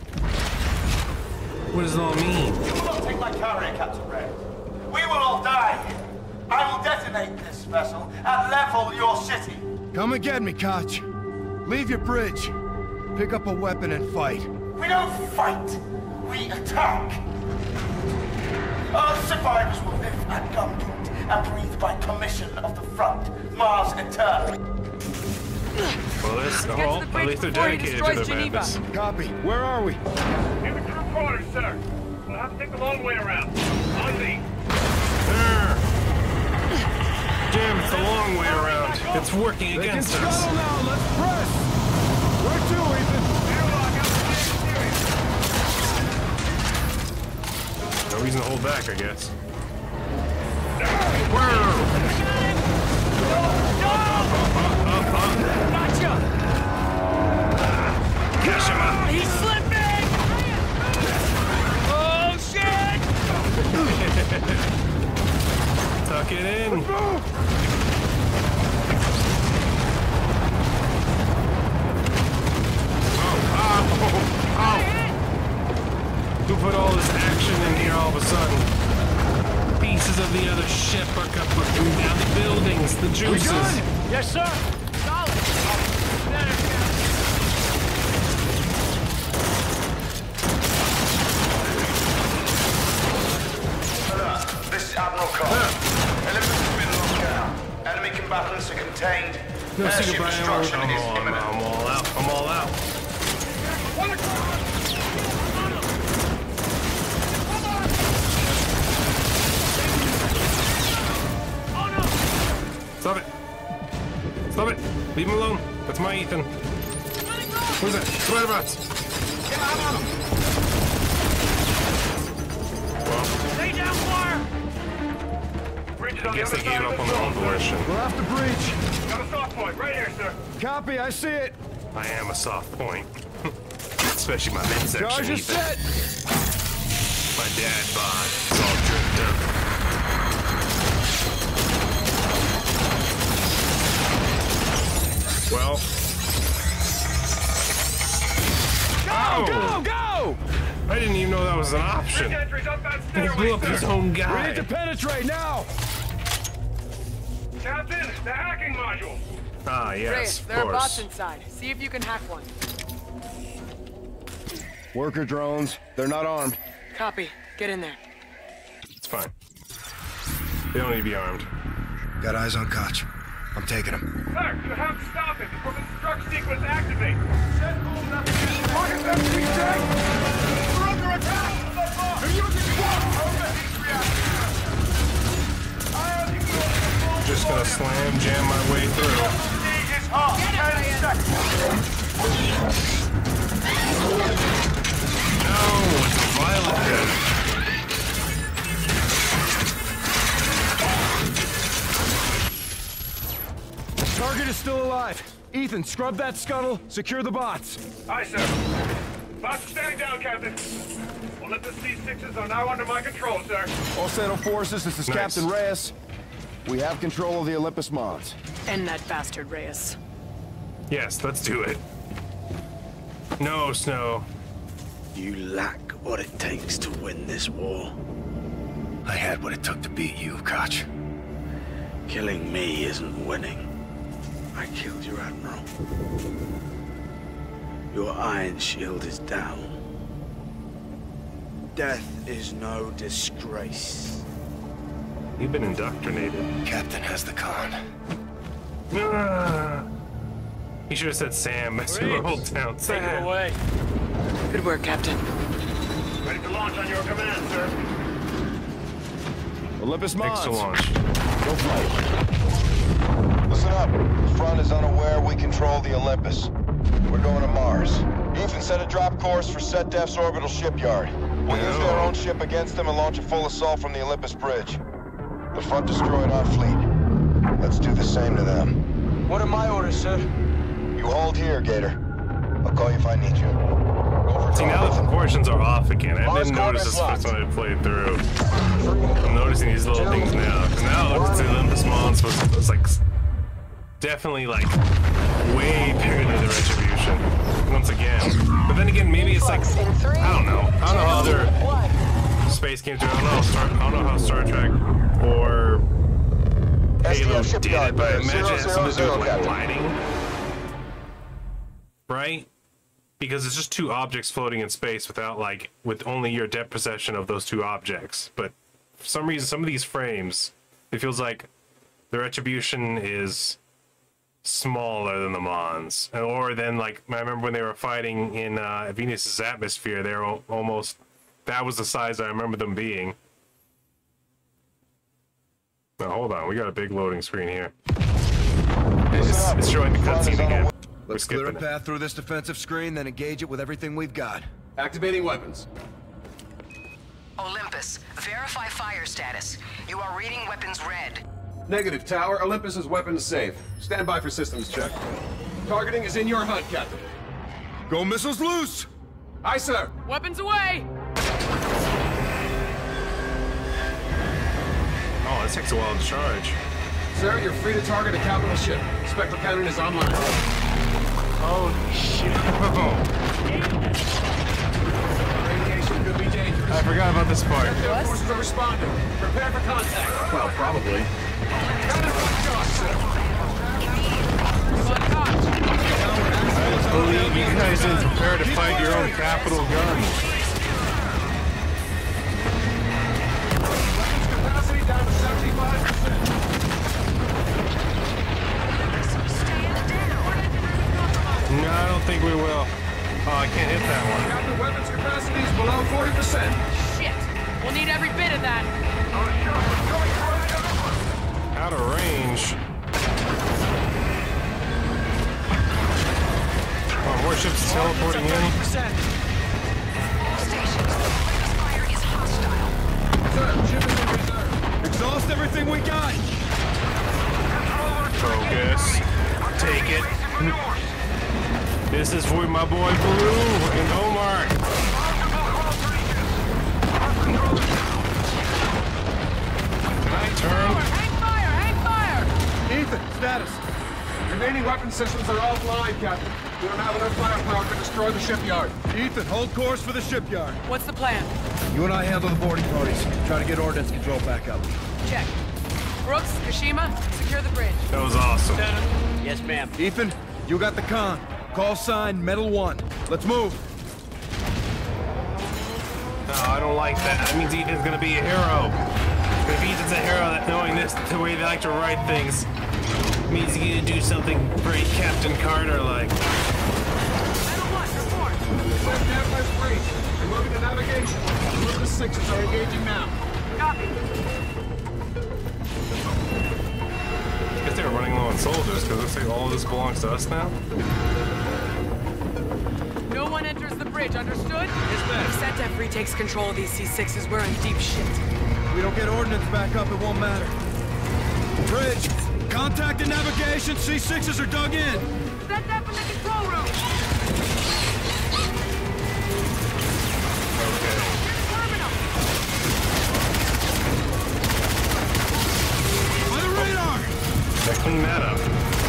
What does it all mean? You will not take my carrier, Captain Ray. We will all die. I will detonate this vessel and level your city. Come and get me, Koch. Leave your bridge. Pick up a weapon and fight. We don't fight. We attack. Our survivors will live at gunpoint and breathe by permission of the front. Mars eternal. Well, at least they're dedicated to their madness. Copy. Where are we? In the crew quarters, sir. We'll have to take the long way around. On me. Jim, it's a long way around. It's working against us. Scuttle now. Let's press. Where to, Ethan? No reason to hold back, I guess. Gotcha! He's slipping! Oh, shit! Tuck it in. Who put all this action in here all of a sudden? Pieces of the other ship are coming down the buildings, the juices. Yes, sir! Solid! This is Admiral Cole. Olympus has been locked down. Enemy combatants are contained. No, see Airship goodbye. destruction is imminent. I'm all out. I'm all out. Stop it. Stop it. Leave him alone. That's my Ethan. Who's that? Spider-Bots. Lay down fire! I guess they gave up on their own volition. We're off the breach. Got a soft point right here, sir. Copy, I see it. I am a soft point. Especially my midsection, Charge is Ethan. set. My dad bod is all dripped up. Well. Go! Go! I didn't even know that was an option. He blew up his own guy. We need to penetrate now! Captain, the hacking module. Ah, yes, Reyes, of there are bots course. inside. See if you can hack one. Worker drones. They're not armed. Copy. Get in there. It's fine. They don't need to be armed. Got eyes on Koch. I'm taking him. Sir, you have to stop it before the struck sequence activates. Target FPJ! We're under attack! They're using Just gonna slam jam my way through. No, it's a violent death. Target is still alive. Ethan, scrub that scuttle. Secure the bots. Aye, sir. Bots are standing down, Captain. Olympus C6s are now under my control, sir. All Settle forces, this is Nice. Captain Reyes. We have control of the Olympus Mons. End that bastard, Reyes. Yes, let's do it. No, Snow. You lack what it takes to win this war. I had what it took to beat you, Koch. Killing me isn't winning. I killed your admiral. Your iron shield is down. Death is no disgrace. You've been indoctrinated. Captain has the con. Ah. He should have said Sam. That's your whole town. Take it away. Good work, Captain. Ready to launch on your command, sir. Olympus Mons. Thanks to launch. Go flight. Listen up. The front is unaware we control the Olympus. We're going to Mars. Ethan set a drop course for SetDef's orbital shipyard. We'll use their own ship against them and launch a full assault from the Olympus bridge. The front destroyed our fleet. Let's do the same to them. What are my orders, sir? You hold here, Gator. I'll call you if I need you. Go for See, now the target. proportions are off again. I Mars didn't notice this coordinates first time I played through. I'm noticing these little things now. Because now it looks like the Olympus Mons was like definitely like way bigger than the Retribution. Once again, but then again, maybe it's like I don't know how other space games do. I don't know how Star Trek or Halo did it, but I imagine it has something to do with like lighting, right? Because it's just two objects floating in space with only your depth perception of those two objects. But for some reason, some of these frames, it feels like the Retribution is smaller than the Mons, or then like I remember when they were fighting in Venus's atmosphere, they were almost that was the size I remember them being. Now hold on, we got a big loading screen here. It's showing the cutscene again. Let's clear a path through this defensive screen, then engage it with everything we've got. Activating weapons. Olympus, verify fire status. You are reading weapons red. Negative, Tower. Olympus is weapons safe. Stand by for systems check. Targeting is in your HUD, Captain. Go missiles loose! Aye, sir. Weapons away! Oh, that takes a while to charge. Sir, you're free to target a capital ship. Spectral cannon is online. Holy shit. Radiation could be dangerous. I forgot about this part. Air forces are responding. Prepare for contact. Well, probably. I believe you guys didn't prepare to fight your own capital gun. Capacity down to 75%. No, I don't think we will. Oh, I can't hit that one. Captain, weapons capacity is below 40%. Shit! We'll need every bit of that. Out of range. Oh, more ships teleporting in. Exhaust everything we got! Focus. Take it. This is for my boy Blue and Omar. Can I turn? Hang fire! Ethan, status. Remaining weapon systems are offline, Captain. We don't have enough firepower to destroy the shipyard. Ethan, hold course for the shipyard. What's the plan? You and I handle the boarding parties. Try to get ordnance control back up. Check. Brooks, Kashima, secure the bridge. That was awesome. Yes, ma'am. Ethan, you got the con. Call sign Metal 1. Let's move. No, I don't like that. That means Ethan's gonna be a hero. If Ethan's a hero, that knowing this, the way they like to write things, means he's gonna do something great Captain Carter like. Removing the navigation. Remove the 6s are engaging now. Copy. I guess they were running low on soldiers, because it looks like all of this belongs to us now. No one enters the bridge, understood? Yes, ma'am. If SETDEF retakes control of these C6s, we're in deep shit. We don't get ordnance back up, it won't matter. Bridge! Contact and navigation! C6s are dug in! SETDEF in the control room! Okay. Terminal! By the radar! Clean that up.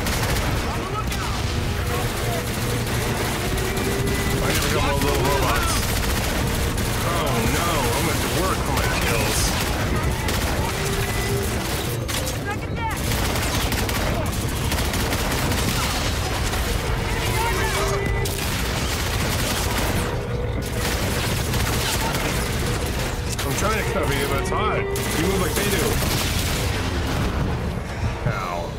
I never got more little robots. Oh no, I'm gonna have to work for my kills. Second deck! I'm trying to cover you, but it's hard. You move like they do. Ow.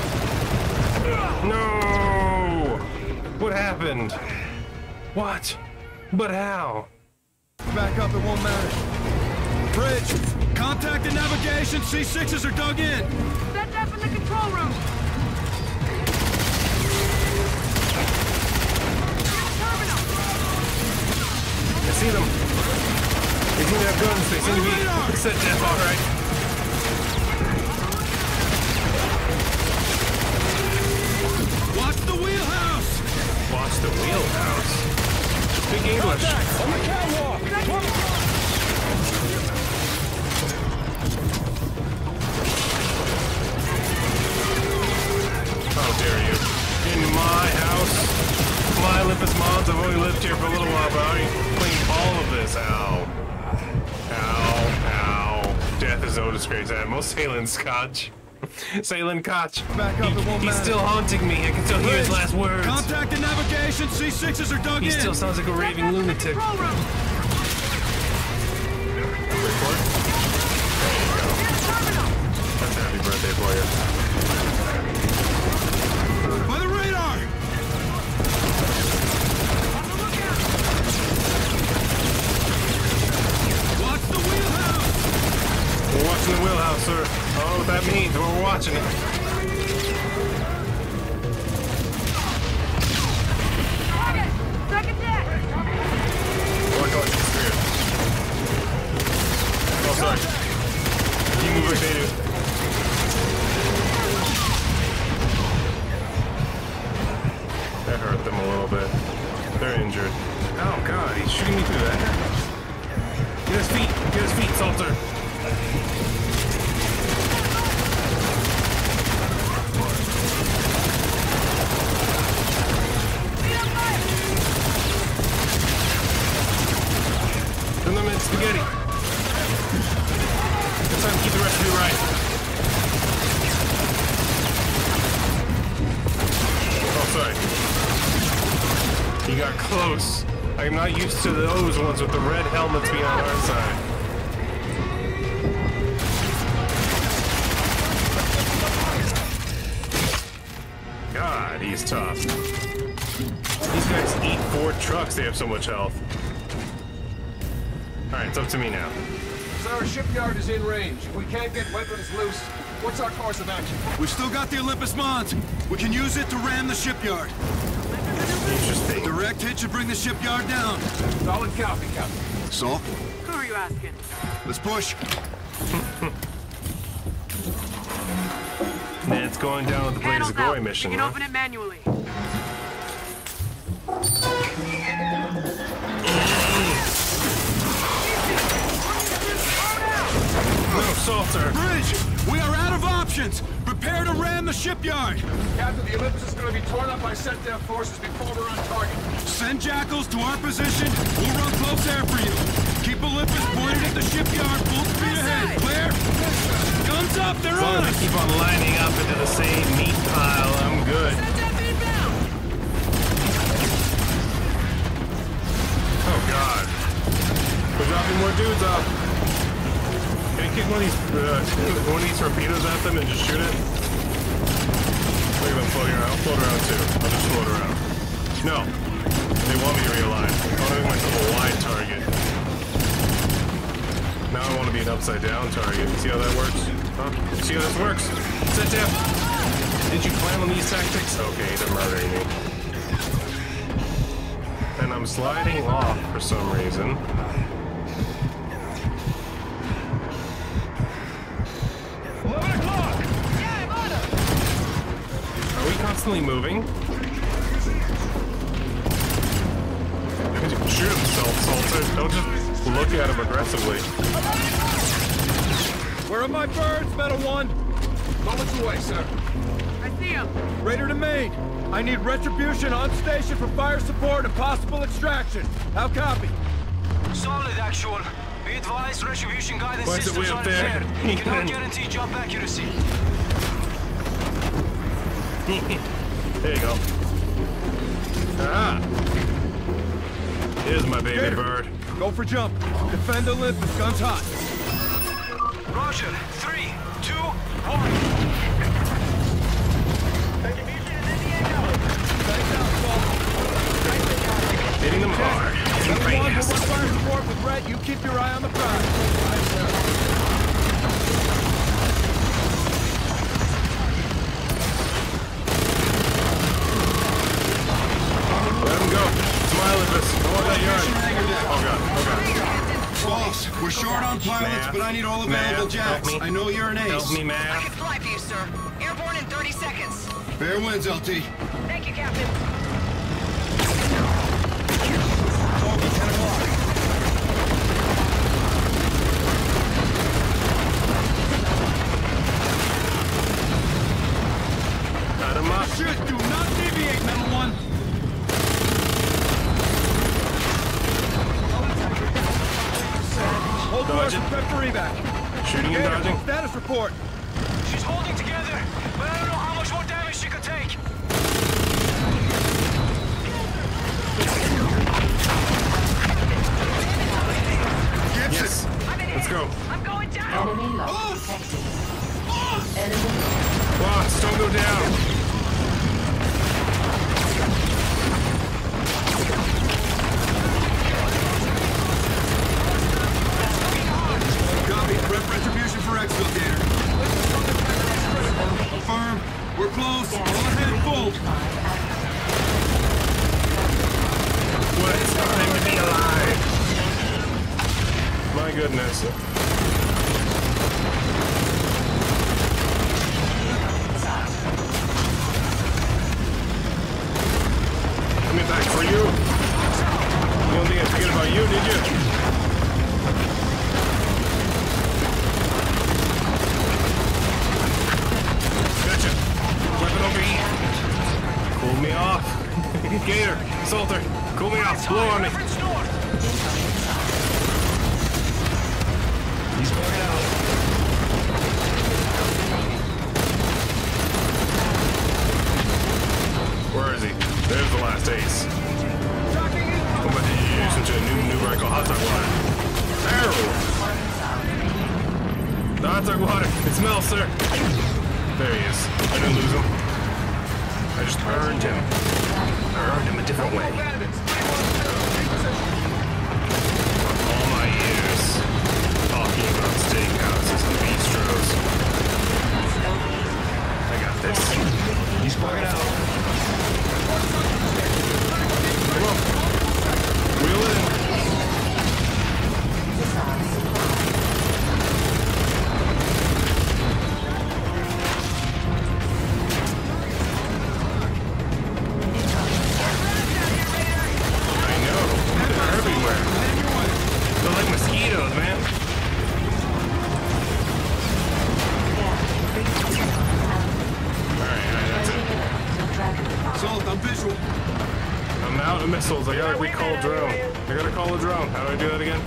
No! What happened? What? But how? Back up, it won't matter. Bridge! Contact and navigation! C6s are dug in! SETDEF in the control room! Terminal! I see them. They seem to have guns. They seem to be SETDEF, alright. Watch the wheelhouse! Watch the wheelhouse. Speak English. On the catwalk! Oh my Olympus Mons. I've only lived here for a little while, but I already cleaned all of this. Ow. Ow. Ow. Death is no disgrace. Most Salem Scotch. Salem Koch. Back up, it won't He's matter. still haunting me. I can still hear his last words. Contact and navigation. C6s are dug in. He still sounds like a raving lunatic. That's a happy birthday for you. By the radar! Watch the wheelhouse! We're watching the wheelhouse, sir. I don't know what that means, but we're watching it. Second deck! Oh, sorry. You move like they do. That hurt them a little bit. They're injured. Oh, God, he's shooting me through that. Get his feet! Get his feet, Salter! Turn them in spaghetti. It's time to keep the recipe right. Oh, sorry. He got close. I'm not used to those ones with the red helmets being on our side. God, he's tough. These guys eat 4 trucks, they have so much health. Alright, it's up to me now. So our shipyard is in range. If we can't get weapons loose, what's our course of action? We've still got the Olympus Mons. We can use it to ram the shipyard. Interesting. Direct hit should bring the shipyard down. Solid copy, Captain. So? Who are you asking? Let's push. Man, it's going down with the Blaze of Glory mission, You can huh? open it manually. No, Salter! Bridge! We are out of options! Prepare to ram the shipyard! Captain, the Olympus is going to be torn up by SETDEF forces before we're on target. Send Jackals to our position. We'll run close air for you. Keep Olympus pointed at the shipyard. Full speed ahead. Clear? Guns up! They're As long on as us! I keep on lining up into the same meat pile, I'm good. Oh, God. We're dropping more dudes off. Can you kick one of these torpedoes at them and just shoot it? Look at them floating around. I'll float around too. I'll just float around. No. They want me to realign. I want to make myself a wide target. Now I want to be an upside down target. See how that works? Huh? See how this works? Set down. Did you plan on these tactics? Okay, they're murdering me. And I'm sliding off for some reason. Are we constantly moving? Shoot him, Salter. Don't just look at him aggressively. Where are my birds, Metal 1? Moments away, sir. I see him. Raider to main. I need retribution on station for fire support and possible extraction. How copy? Solid, actual. Be advised, retribution guidance Why is it way systems up are there? impaired. Cannot guarantee jump accuracy. There you go. Ah! Here's my baby Gator, bird. Go for jump. Defend Olympus. Guns hot. Roger. 3, 2, 1. Hitting them hard. Fast. Fire support with Red. You keep your eye on the prize. Aye, sir. Let him go. Smile at this. I want that yard. Oh, God. Oh, God. Boss, we're short on pilots, but I need all available jacks. I know you're an ace. Help me, I man. can fly for you, sir. Airborne in 30 seconds. Fair winds, LT. Thank you, Captain. Foggy, 10 o'clock. Cut him up. Shit, do not deviate, Metal 1. Hold course Dodging. and prep for evac. Shooting and dodging. Status report. She's holding together, but I don't know how much more damage she could take. Yes. Let's go. I'm going down. Enemy lock detected. Enemy Boss, don't go down. Copy. Prep retribution for exfil, Gator. Confirm. We're close. All ahead full. What is time to be alive? My goodness. Coming back for you. You don't think I forget about you, did you? Gotcha. Weapon over here. Cool me off. Gator, Salter, cool me off. Blow on me. He's going out. Where is he? There's the last ace. I'm about to use such a new rifle. Hot dog water. Arrow! The hot dog water. It smells, sir. There he is. I didn't lose him. I just earned him. I earned him a different way. All my years talking about steakhouses and bistros. I got this. He's bugging out. Come on. Reel it in. I know. They're everywhere. They're like mosquitoes, man. Alright, that's it. Salt, I'm visual. I'm out of missiles. I gotta recall drone. I gotta call a drone. How do I do that again?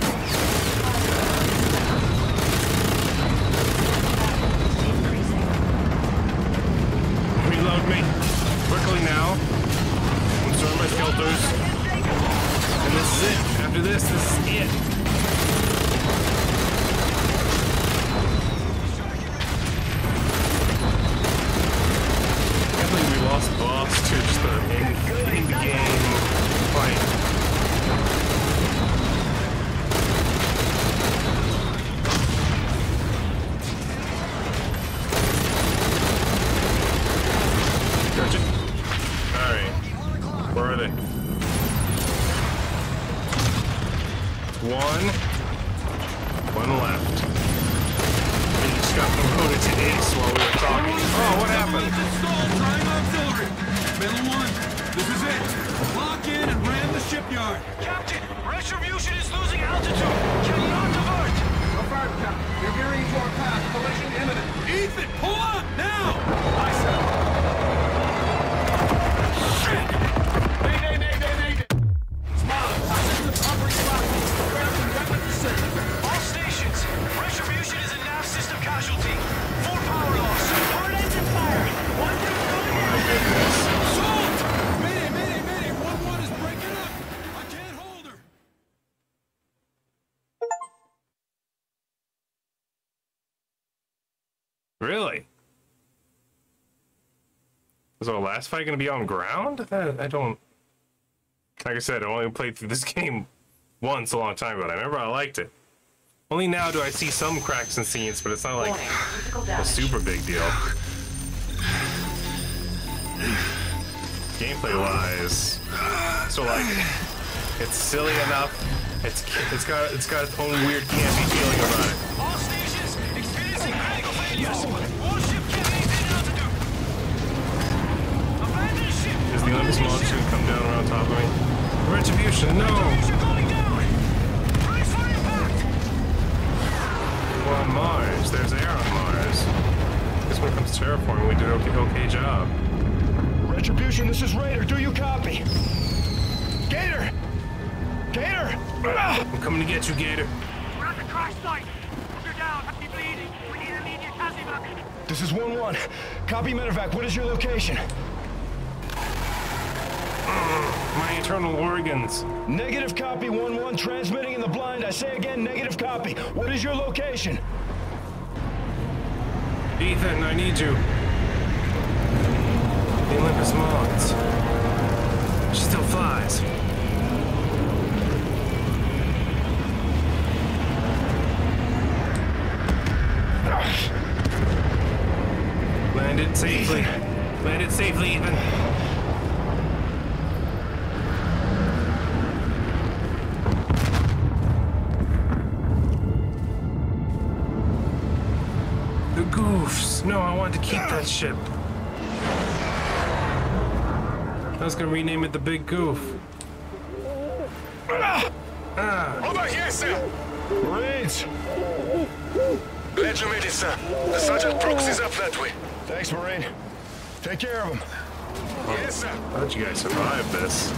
Reload me. Quickly now. I'm throwing my skelters. And this is it. After this is it. I can't believe we lost boss to just the in-game fight. Gotcha. Alright. Where are they? One left. We just got promoted to ace while we were talking. Oh, what happened? Trying auxiliary. Middle one. This is it. Lock in and ram the shipyard. Captain, Retribution is losing altitude. Cannot divert. Affirm, Captain. You're veering into our path. Collision imminent. Ethan, pull up now! Aye, sir. Shit! Nay. Smile. System operating properly. Grappling weapon position. All stations. Retribution is a nav system casualty. Full power loss. Hard engine firing. One Salt! Mayday! 1-1 is breaking up. I can't hold her. Really? Is our last fight going to be on ground? I don't... Like I said, I only played through this game once a long time ago. I remember I liked it. Only now do I see some cracks and scenes, but it's not like a super big deal. Gameplay-wise, so like, it's silly enough. It's got its own weird campy feeling about it. All stations experiencing critical failures. Warship can't maintain altitude. Abandon ship. Is the Olympus launch going to come down around top of me? Retribution, no! Going down. Brace for impact. Well, on Mars, there's air on Mars. I guess when it comes to terraforming, we did an okay job. Retribution, this is Raider. Do you copy? Gator! I'm coming to get you, Gator. We're at the crash site! You're down, heavy bleeding. We need immediate evac. This is 1-1. Copy medevac. What is your location? My internal organs. Negative copy, 1-1. Transmitting in the blind. I say again, negative copy. What is your location? Ethan, I need you. The Olympus Mons. She still flies. Land it safely. Land it safely, Ethan. The goofs. No, I wanted to keep that ship. I was gonna rename it the Big Goof. Over here, sir! Marines! Glad you made it, sir. The Sergeant Brooks is up that way. Thanks, Marine. Take care of him. Yes, sir. How'd you guys survive this?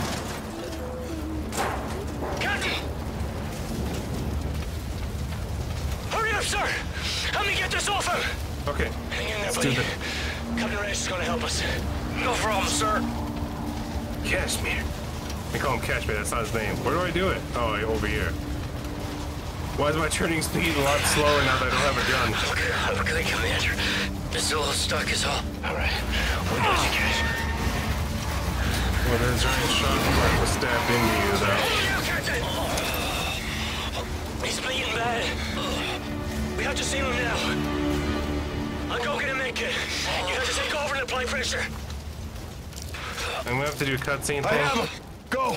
Captain! Hurry up, sir! Help me get this off him! Okay. Hang in there, Let's buddy. do Captain Reyes is gonna help us. No problem, sir. Cashmere. We call him Cashmere, that's not his name. Where do I do it? Oh, over here. Why is my turning speed a lot slower now that I don't have a gun? Okay, Commander. It's a little stuck is all. Alright. We got you, Cash. Well, that giant shot was stabbed into you, though. He's bleeding bad. We have to save him now. I'll go get a med kit. You have to take over and apply pressure. I'm gonna have to do a cutscene thing. I have him. Go.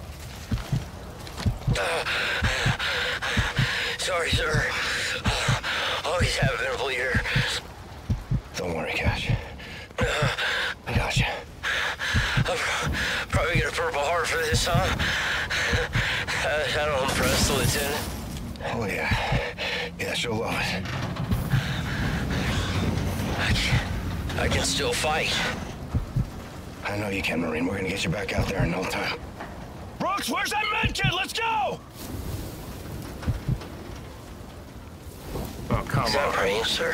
Sorry, sir. Always have been a bleeder. Don't worry, Cash. I got you. I'll probably get a Purple Heart for this, huh? That'll impress the lieutenant. Oh, yeah. Yeah, she'll love it. I can still fight. I know you can, Marine. We're gonna get you back out there in no time. Brooks, where's that med kit? Let's go! Oh, come on. Praying, sir.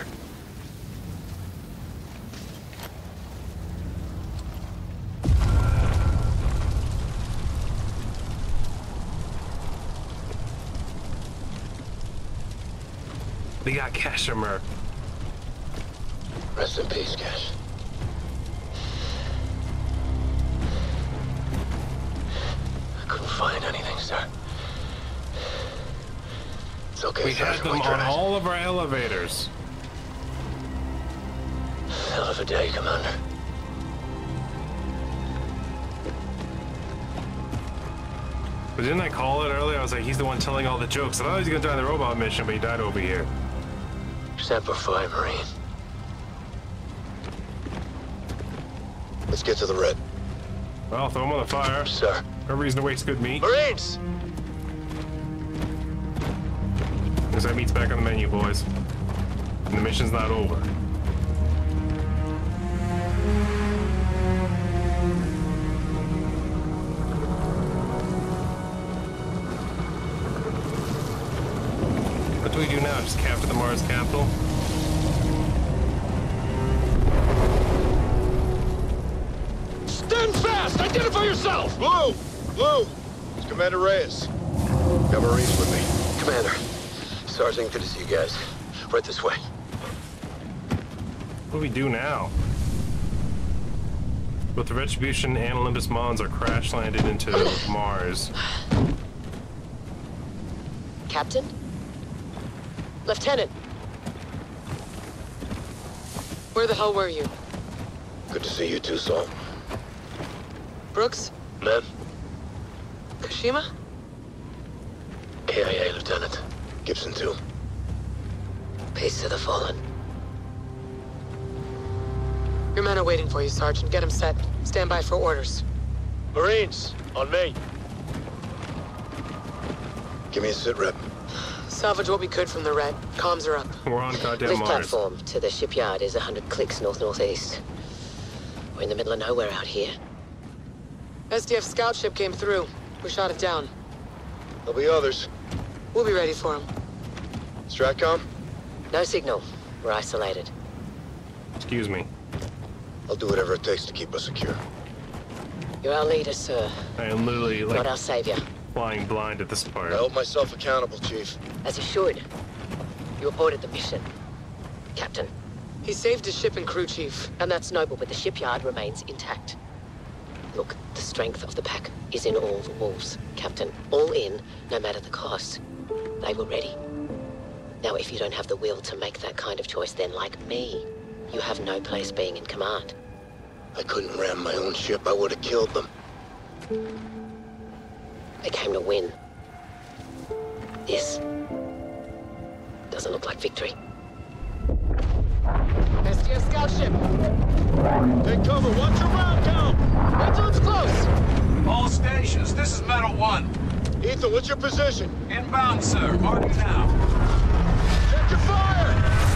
We got Cashmere. Rest in peace, Cash. I couldn't find anything, sir. It's okay, We had them on all of our elevators. Hell of a day, Commander. But didn't I call it earlier? I was like, he's the one telling all the jokes. I thought he was gonna die on the robot mission, but he died over here. Semper Fi, Marine. Let's get to the red. Well, throw him on the fire. Sir. No reason to waste good meat. Marines! Because that meat's back on the menu, boys. And the mission's not over. What do we do now? Just capture the Mars capital? Stand fast! Identify yourself! Blue! Blue! It's Commander Reyes. Got Marines with me. Commander. Sergeant, good to see you guys. Right this way. What do we do now? Both the Retribution and Olympus Mons are crash landed into Mars. Captain? Lieutenant? Where the hell were you? Good to see you too, Saul. Brooks? Ma'am? Kashima? KIA, Lieutenant. Gibson too. Peace to the fallen. Your men are waiting for you, Sergeant. Get them set. Stand by for orders. Marines, on me. Give me a sit rep. Salvage what we could from the red. Comms are up. We're on goddamn This Mars. platform to the shipyard is 100 clicks north-northeast. We're in the middle of nowhere out here. SDF scout ship came through. We shot it down. There'll be others. We'll be ready for them. Stratcom? No signal. We're isolated. Excuse me. I'll do whatever it takes to keep us secure. You're our leader, sir. I am literally, like, not our savior. Flying blind at this part. I hold myself accountable, Chief. As you should. You aborted the mission. Captain. He saved his ship and crew, Chief. And that's noble, but the shipyard remains intact. Look, the strength of the pack is in all the wolves, Captain. All in, no matter the cost. They were ready. Now, if you don't have the will to make that kind of choice, then like me, you have no place being in command. I couldn't ram my own ship. I would have killed them. They came to win. This doesn't look like victory. SDF scout ship. Take cover. Watch your round count. Wait till it's close. All stations, this is Metal 1. Ethan, what's your position? Inbound, sir. Marking now. Check your fire!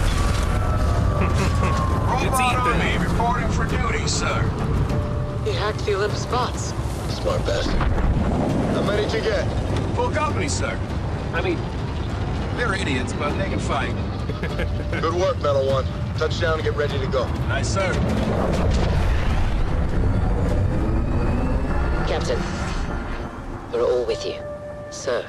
Robot Army reporting for duty, sir. He hacked the Olympus bots. Smart bastard. How many did you get? Full company, sir. I mean, they're idiots, but they can fight. Good work, Metal 1. Touchdown and get ready to go. Aye, sir. Captain, we're all with you, sir.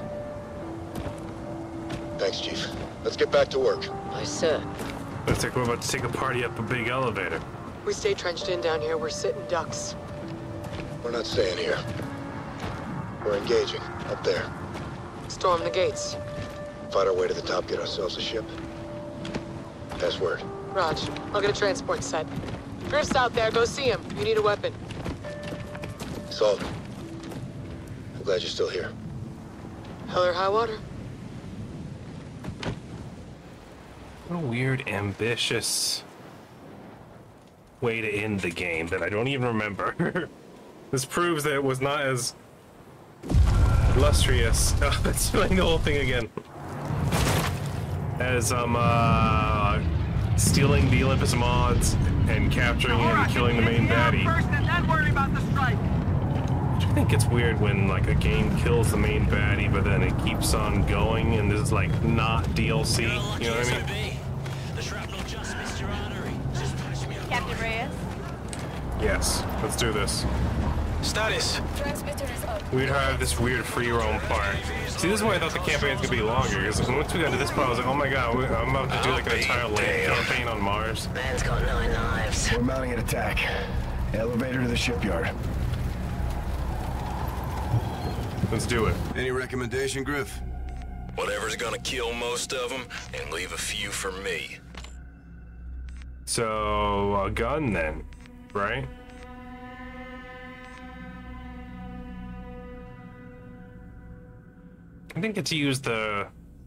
Thanks, Chief. Let's get back to work. Aye, sir. Looks like we're about to take a party up a big elevator. We stay trenched in down here. We're sitting ducks. We're not staying here. We're engaging up there. Storm the gates. Fight our way to the top, get ourselves a ship. Pass word. Raj, I'll get a transport set. Drift's out there. Go see him. You need a weapon. Solved. I'm glad you're still here. Hell or high water. What a weird, ambitious way to end the game that I don't even remember. This proves that it was not as illustrious. Oh, that's playing the whole thing again. As stealing the Olympus mods and capturing it and killing the main baddie. I think it's weird when like a game kills the main baddie, but then it keeps on going, and this is like not DLC. You know what I mean? Captain Reyes? Yes, let's do this. Status. We'd have this weird free roam part. See, this is why I thought the campaign was gonna be longer, because once we got to this part, I was like, oh my god, I'm about to do like an entire land campaign on Mars. Man's got 9 lives. We're mounting an attack. Elevator to the shipyard. Let's do it. Any recommendation, Griff? Whatever's gonna kill most of them, and leave a few for me. So, a gun then, right? I didn't get to use the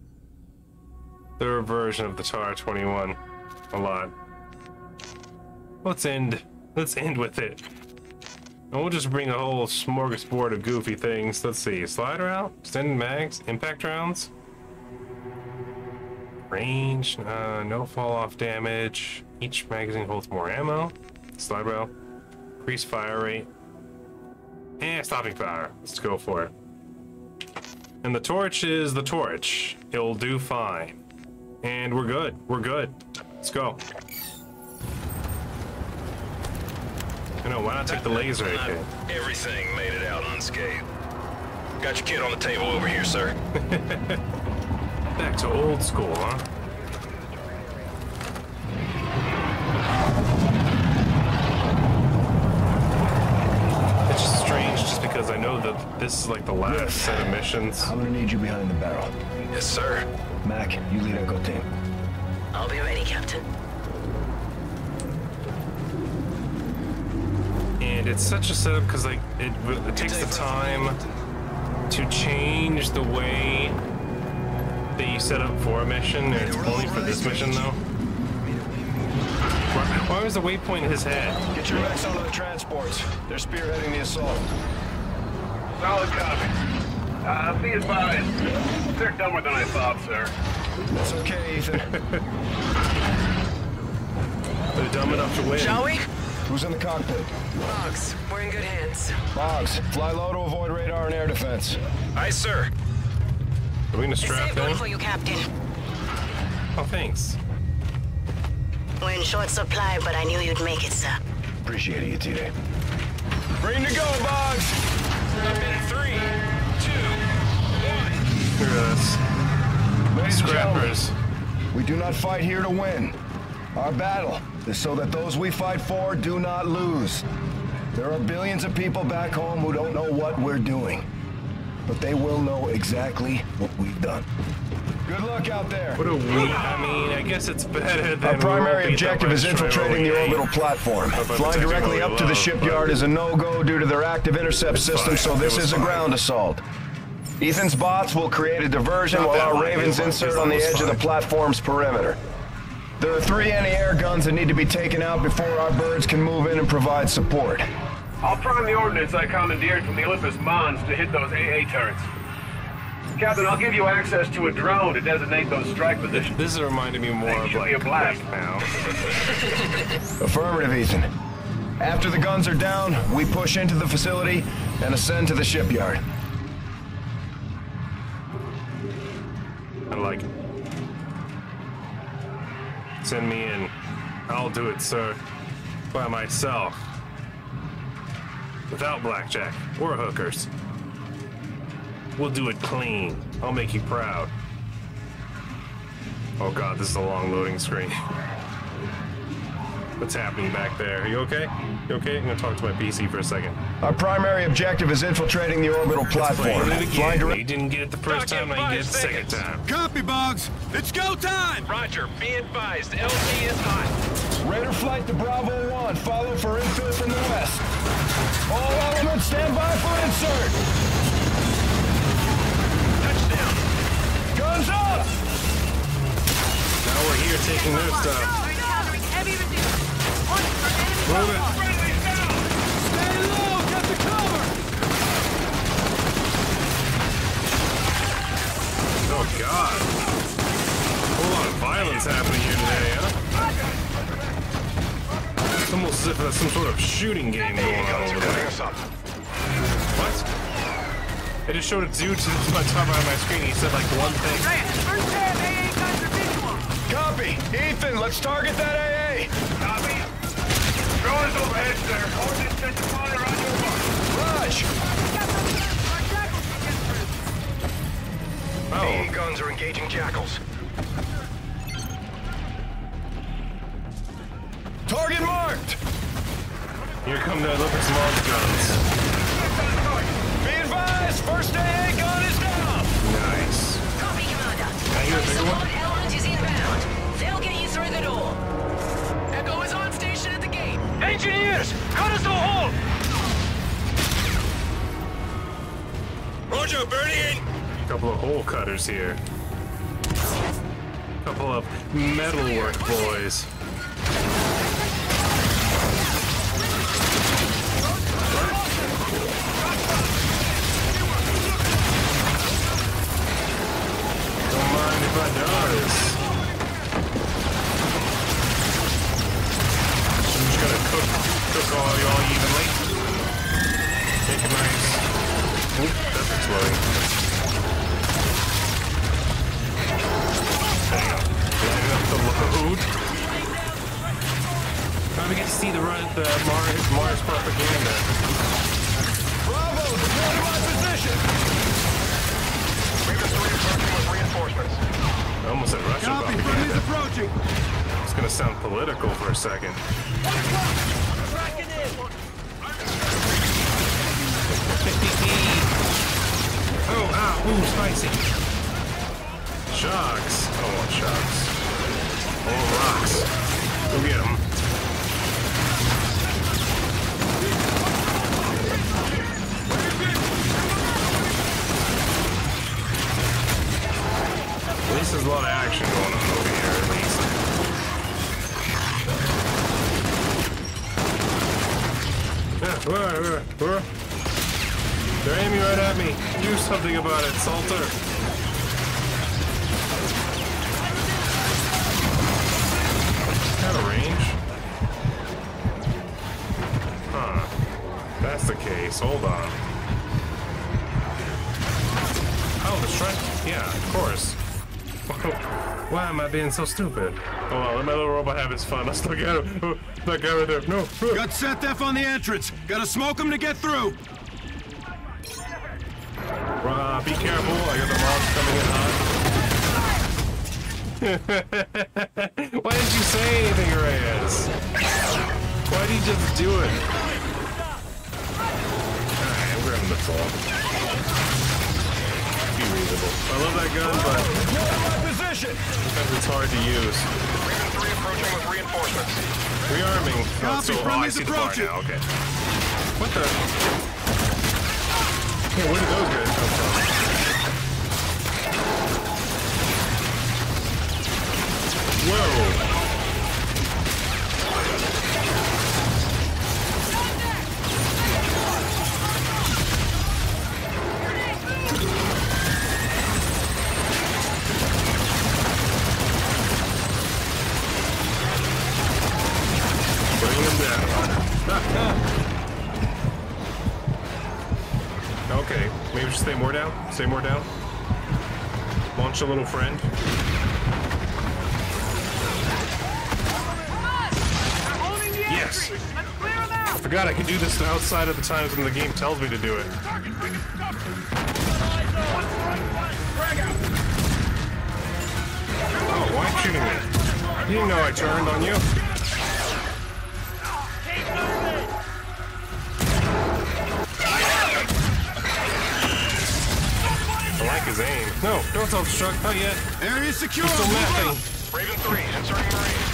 version of the TAR-21 a lot. Let's end with it. And we'll just bring a whole smorgasbord of goofy things. Let's see, slider out, extended mags, impact rounds, range, no fall off damage. Each magazine holds more ammo. Slide rail, increase fire rate, and stopping fire. Let's go for it. And the torch is the torch. It'll do fine. And we're good. We're good. Let's go. I know, why not take the laser AK? Everything made it out unscathed. Got your kit on the table over here, sir. Back to old school, huh? It's just strange just because I know that this is like the last set of missions. I'm gonna need you behind the barrel. Yes, sir. Mac, you lead Echo team. I'll be ready, Captain. And it's such a setup because like it takes the time to change the way that you set up for a mission, and it's only for this mission though. Why was the waypoint in his head? Get your backs onto the transports. They're spearheading the assault. Solid copy. Be advised. They're dumber than I thought, sir. That's okay, Ethan. They're dumb enough to win. Shall we? Who's in the cockpit? Boggs, we're in good hands. Boggs, fly low to avoid radar and air defense. Aye, sir. Are we gonna strap Save going in? for you, Captain. Oh, thanks. We're in short supply, but I knew you'd make it, sir. Appreciate it, T-Day. Ready to go, Boggs! Up in 3, 2, 1. Look at us. Ladies and Scrappers. gentlemen, we do not fight here to win. Our battle is so that those we fight for do not lose. There are billions of people back home who don't know what we're doing, but they will know exactly what we've done. Good luck out there. What a week. I mean, I guess it's better than... Our primary objective is infiltrating the orbital platform. Flying directly up to the shipyard is a no-go due to their active intercept system, so this is a ground assault. Ethan's bots will create a diversion while our Ravens insert on the edge of the platform's perimeter. There are 3 anti-air guns that need to be taken out before our birds can move in and provide support. I'll prime the ordnance I commandeered from the Olympus Mons to hit those AA turrets. Captain, I'll give you access to a drone to designate those strike positions. This is reminding me more of like a blast now. Affirmative, Ethan. After the guns are down, we push into the facility and ascend to the shipyard. I like it. Send me in. I'll do it, sir. By myself. Without blackjack or hookers. We'll do it clean. I'll make you proud. Oh god, this is a long loading screen. What's happening back there? Are you okay? You okay? I'm gonna talk to my PC for a second. Our primary objective is infiltrating the orbital platform. You didn't get it the first time, now you get it the second time. Copy, Boggs. It's go time! Roger, be advised, LT is hot. Raider flight to Bravo 1. Follow for infill from the west. All elements stand by for insert. Guns up! Now we're here taking their stuff. Move it. Stay low! Get the cover! Oh god. A whole lot of violence happening here today, huh? It's almost as if there's some sort of shooting game going on over there. What? I just showed a dude to my top right of my screen. He said like one thing. Copy! Ethan, let's target that AA! Copy. Drone is overhead, sir. Ordnance set to fire on your mark. Raj! AA guns are engaging jackals. Target marked! Here come the Olympus Mons guns. Be advised, first AA gun is down! Nice. Copy, Commander. Can I hear a bigger one? Support element is inbound. They'll get you through the door. Echo is on station at the gate. Engineers, cut us to a halt! Roger, burning in! A couple of hole cutters here. A couple of metalwork boys. Don't mind if I does. I'm just gonna cook all y'all evenly. Make it nice. Oop, that's exploding. Hang on. Lighting up the load. Now we get to see the Mars propaganda. Bravo, deploy to my position! Ravens 3 approaching with reinforcements. I almost said Russian Copy, friendly's propaganda. approaching. It's gonna sound political for a second. Oh, ah, ooh, spicy. Sharks. I don't want sharks. I want rocks. Go get them. At least there's a lot of action going on over here, at least. Yeah, where? They're aiming right at me. Do something about it, Salter. Out of range? Huh. That's the case. Hold on. Oh, the strike? Yeah, of course. Why am I being so stupid? Hold on, let my little robot have his fun. Let's look at him. Oh, that guy right there. No. Got SETDEF on the entrance. Gotta smoke him to get through. Be careful. I got the mobs coming in hot. Why didn't you say anything, Reyes? Why did you just do it? Alright, I'm grabbing the ball. Be reasonable. I love that gun, but sometimes it's hard to use. Raven 3 approaching with reinforcements. Rearming. Copy, I see the bar now. Okay. What the? Yeah, where did those guys come from? Whoa! Bring him down. Okay, maybe we should stay more down? Stay more down? Launch a little friend. Yes! I forgot I could do this outside of the times when the game tells me to do it. Oh, why are you shooting me? You didn't know I turned on you? I like his aim. No, don't self-destruct. Not yet. Area secure. Still mapping. Raven 3, inserting Marines.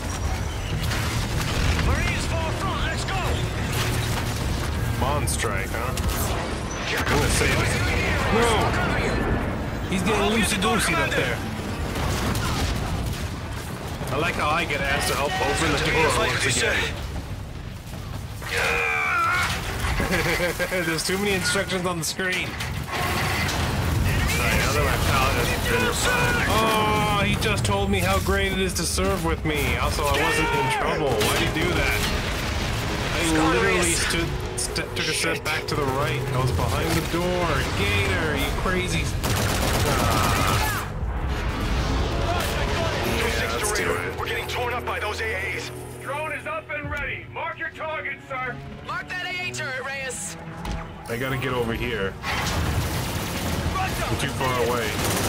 Marines far front, let's go! Bond strike, huh? I'm gonna save it. No! He's getting loosey-goosey up there. I like how I get asked to help open the door once again. There's too many instructions on the screen. Alright, now that my pallet has been resolved. Oh, he just told me how great it is to serve with me. Also, I wasn't in trouble. Why'd he do that? I literally took a step back to the right. I was behind the door. Gator, you crazy. Yeah, let's do it. We're getting torn up by those AAs. Drone is up and ready. Mark your target, sir. Mark that AA turret, Reyes. I gotta get over here. I'm too far away.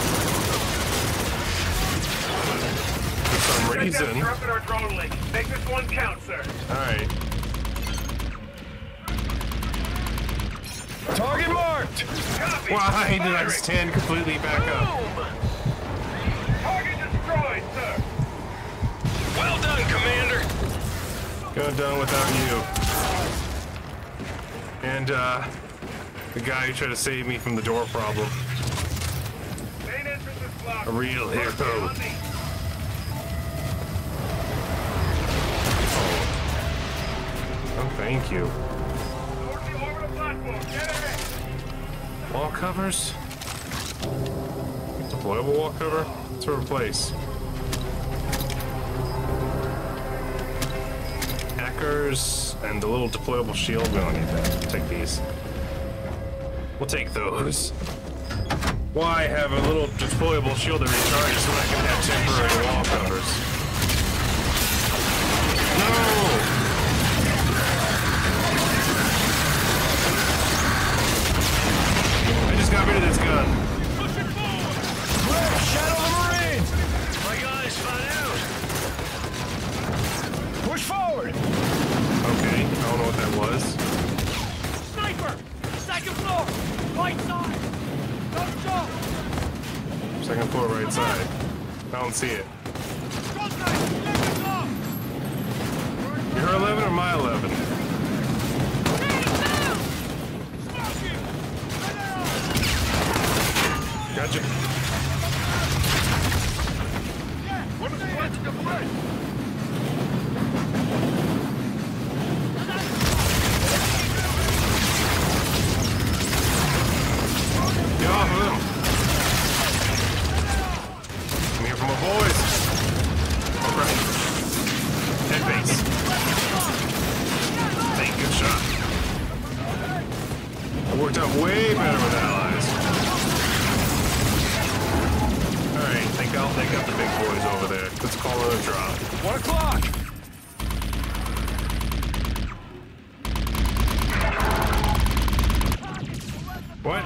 For some reason. Interrupted our drone link. Make this one count, sir. Alright. Target marked! Copy. Why did I stand completely back up? Target destroyed, sir. Well done, Commander. Go done without you. And, the guy who tried to save me from the door problem. Main entrance is blocked. A real hero. Oh, thank you. Towards the orbital platform. Get ahead. Wall covers? Deployable wall cover? To replace. Hackers and the little deployable shield. We don't need that. Take these. We'll take those. Why have a little deployable shield that recharges so I can have temporary wall covers? No! I just got rid of this gun. Shadow the Marines! My guys found out. Push forward! Okay, I don't know what that was. Sniper! Second floor! Right side! Don't show! Second floor, right side. I don't see it. You're her 11 or my 11? Gotcha. Get off of him. I'm here for my boys. Alright. Head base. Hey, good shot. It worked out way better with allies. Alright, thank God they got the big boys over there. Let's call it a drop. 1 o'clock! What?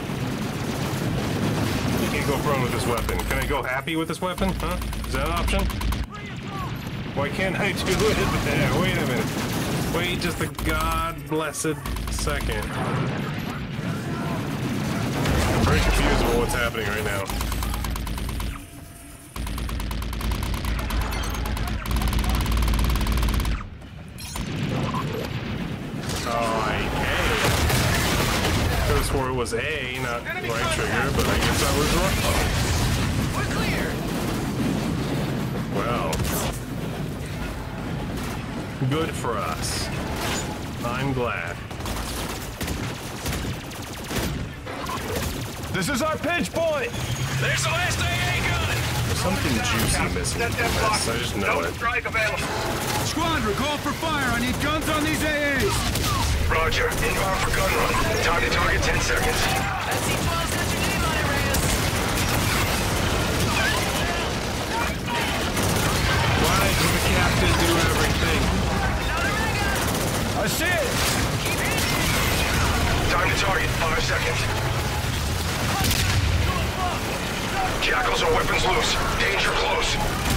You can't go prone with this weapon. Can I go happy with this weapon? Huh? Is that an option? Why can't I do it there? Wait a minute. Wait just a god-blessed second. I'm very confused about what's happening right now. Oh, A. Could have swore it was A, not right trigger, but I guess I was wrong. We're clear. Well. Good for us. I'm glad. This is our pinch point! There's the last AA gun. There's something juicy missing from this. I just know it. Squadron, call for fire. I need guns on these AAs. Roger. Inbound for gun run. Time to target 10 seconds. SC-12's got your name on it, Reyes. Why does the captain do everything? I see it! Time to target. 5 seconds. Jackals are weapons loose. Danger close.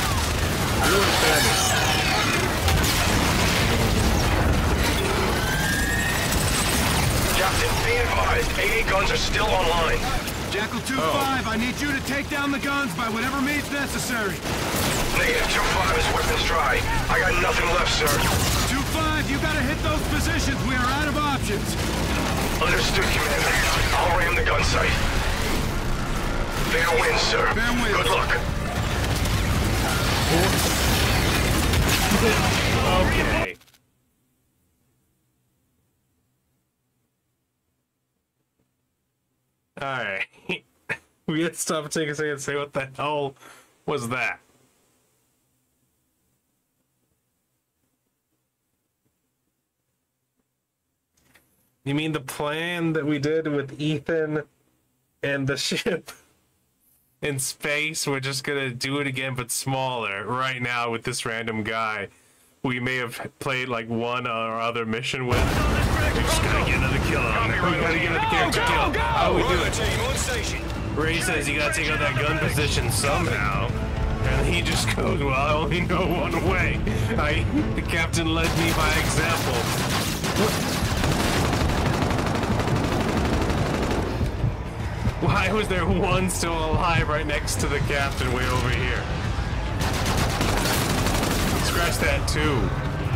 Captain, be advised. AA guns are still online. Jackal 2-5, I need you to take down the guns by whatever means necessary. Negative 2-5 is weapons dry. I got nothing left, sir. 2-5, you gotta hit those positions. We are out of options. Understood, Commander. I'll ram the gun sight. Fair win, sir. Fair win. Good luck. Okay. Alright. We gotta stop and take a second and say what the hell was that? You mean the plan that we did with Ethan and the ship in space? We're just gonna do it again, but smaller. Right now, with this random guy, we may have played like one or other mission with. We just gotta get another kill on him. We gotta get another character kill. How we do it? Ray says you gotta take out that gun position somehow. And he just goes, well, I only know one way. The captain led me by example. Why was there one still alive right next to the captain way over here? Scratch that too.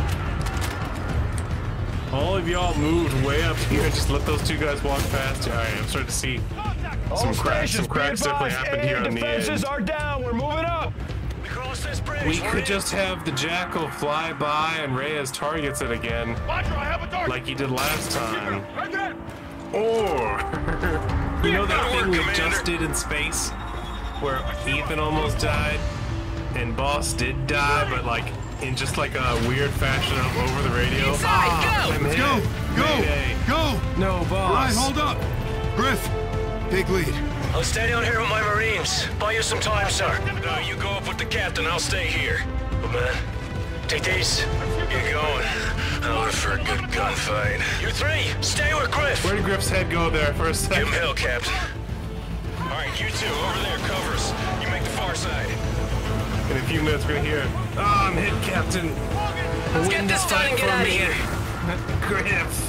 All of y'all moved way up here and just let those two guys walk past you. Alright, I'm starting to see some cracks. Some cracks definitely happened here on the end. Defenses are down. We're moving up. We could just have the Jackal fly by and Reyes targets it again, like he did last time. Or, you know that thing we just did in space, where Ethan almost died, and Boss did die, but like in just like a weird fashion of over the radio. Let's go! Go! No, Boss. Right, hold up. Griff, take lead. I'll stay down here with my Marines. Buy you some time, sir. No, you go up with the captain. I'll stay here. But man, take these. Get going. I'm looking for a good gunfight. You three, stay with Griff. Where did Griff's head go there for a second? Give him hell, Captain. All right, you two, over there, cover us. You make the far side. In a few minutes, we're gonna hear, I'm hit, Captain. Let's get this done and get out of here. Griff.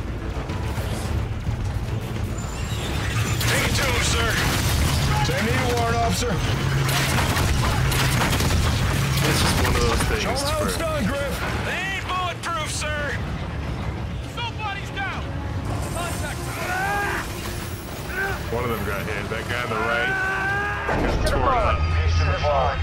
Take it to him, sir. Same to you, Warrant Officer. It's just one of those things. Show how it's done, Griff. They ain't bulletproof, sir. Somebody's down. Contact. One of them got hit. That guy on the right. To the front. Peace to the flag.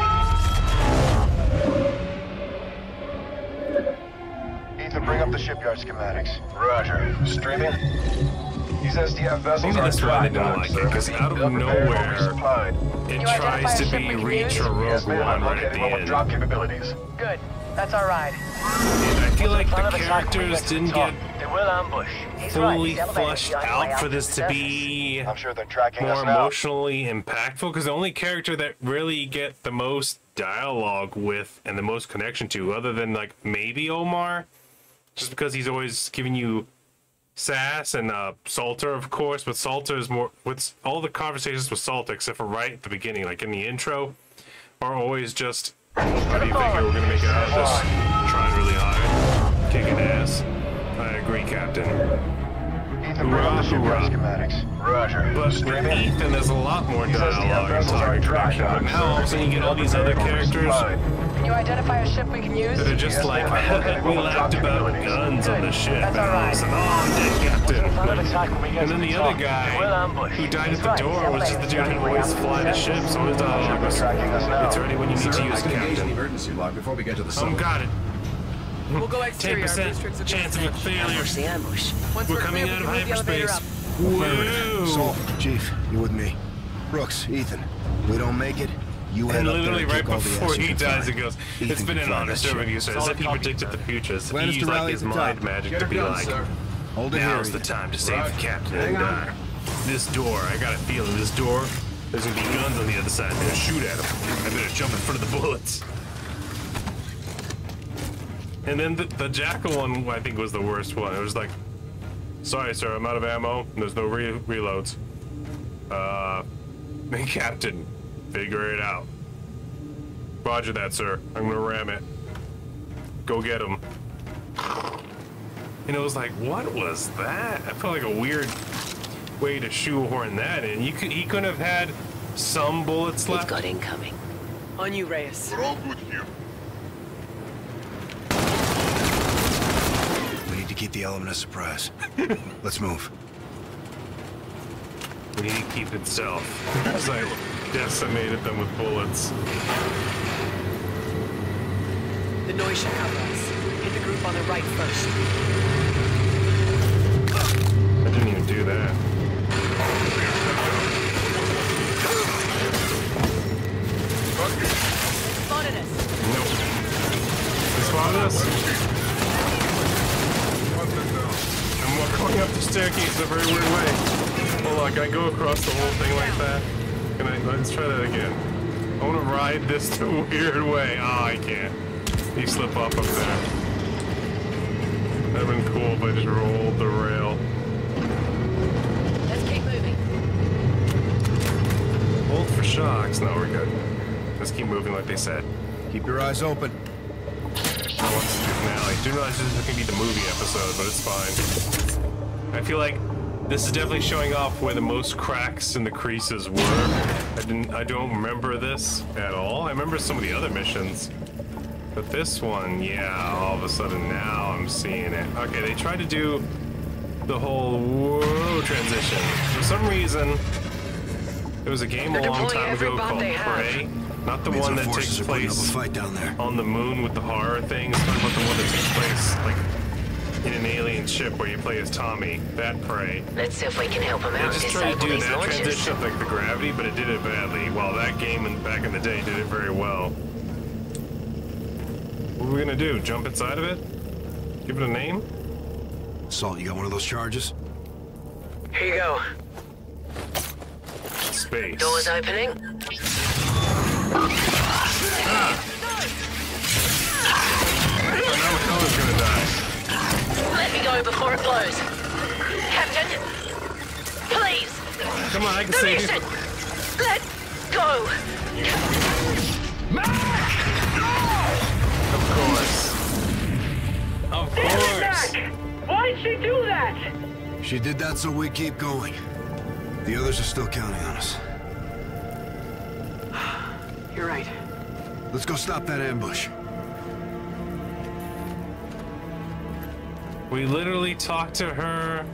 Ethan, bring up the shipyard schematics. Roger. Streaming? These SDF vessels Maybe are that's why they don't like it, because out of nowhere, it tries to be Reach or Rogue One right at the end. Drop capabilities. Good. That's our ride. And I feel like the characters didn't get fully fleshed out for this to be I'm sure they're tracking more us now. emotionally impactful, because the only character that really you get the most dialogue with and the most connection to, other than like maybe Omar, just because he's always giving you sass, and Salter, of course, but Salter is more with all the conversations with Salter except for right at the beginning, like in the intro, are always just, how do you think we're gonna make it out of this? Trying really hard, kicking ass. I agree, Captain. Hoorah, hoorah. Roger. But with Ethan, there's a lot more dialogue and talk introduction. But now all of a sudden you get all these other characters Can you identify a ship we can use? that are just like, we laughed about guns on the ship, and all of a sudden, oh, I'm dead, Captain. And then the other guy who died at the door was just the dude who always fly the ship, so his dialogue was, it's ready when you need to use it, Captain. Emergency lock before we get to the Got it. We'll go exterior. 10% chance of a failure. The ambush. Once We're we're coming clear, out we of can move the elevator hyperspace. up. Whoa! Saul, Chief, you with me? Brooks, Ethan, we don't make it. You head And up there literally and right kick all the before ass you he can dies, find. it goes, Ethan it's been can an fly honor that serving ship. you, sir. As if he predicted the future. As if Plan he is used to like rally his at the mind top. magic Get to her be done, like, sir. Hold it now's here, the Ethan. time to save the captain Hang and on. this door, I got a feeling this door, there's gonna be guns on the other side. They're gonna shoot at him. I better jump in front of the bullets. And then the Jackal one, I think, was the worst one. It was like, sorry, sir, I'm out of ammo. There's no reloads. Captain, figure it out. Roger that, sir. I'm gonna ram it. Go get him. And it was like, what was that? I felt like a weird way to shoehorn that in. He couldn't have had some bullets left. We've got incoming. On you, Reyes. We're all good here. We need to keep the element of surprise. Let's move. We need to keep it stealth. Because I decimated them with bullets. The noise should cover us. Hit the group on the right first. I didn't even do that. Spotted us. Nope. They spotted us? I'm going up the staircase in a very weird way. Hold on, can I go across the whole thing like that? Let's try that again. I want to ride this the weird way. Oh, I can't. You slip up there. That'd been cool if I just rolled the rail. Let's keep moving. Hold for shocks. No, we're good. Let's keep moving like they said. Keep your eyes open. I want to do finale. Didn't realize this was going to be the movie episode, but it's fine. I feel like this is definitely showing off where the most cracks and the creases were. I don't remember this at all. I remember some of the other missions. But this one, yeah, all of a sudden now I'm seeing it. Okay, they tried to do the whole whoa transition. For some reason, there was a game a long time ago called Prey. Not the one that takes place on the moon with the horror things. I'm talking about the one that takes place like in an alien ship where you play as Tommy. That Prey. Let's see if we can help him They out. just tried to Disable do these that launches. transition of like the gravity, but it did it badly. While that game back in the day did it very well. What are we gonna do? Jump inside of it? Give it a name? Salt, you got one of those charges? Here you go. Space. Doors opening. Now McCullough's gonna die. Let me go before it blows. Captain, please. Come on, I can save you. Let go. Of course. Of course. Why'd she do that? She did that so we keep going. The others are still counting on us. You're right. Let's go stop that ambush. We literally talked to her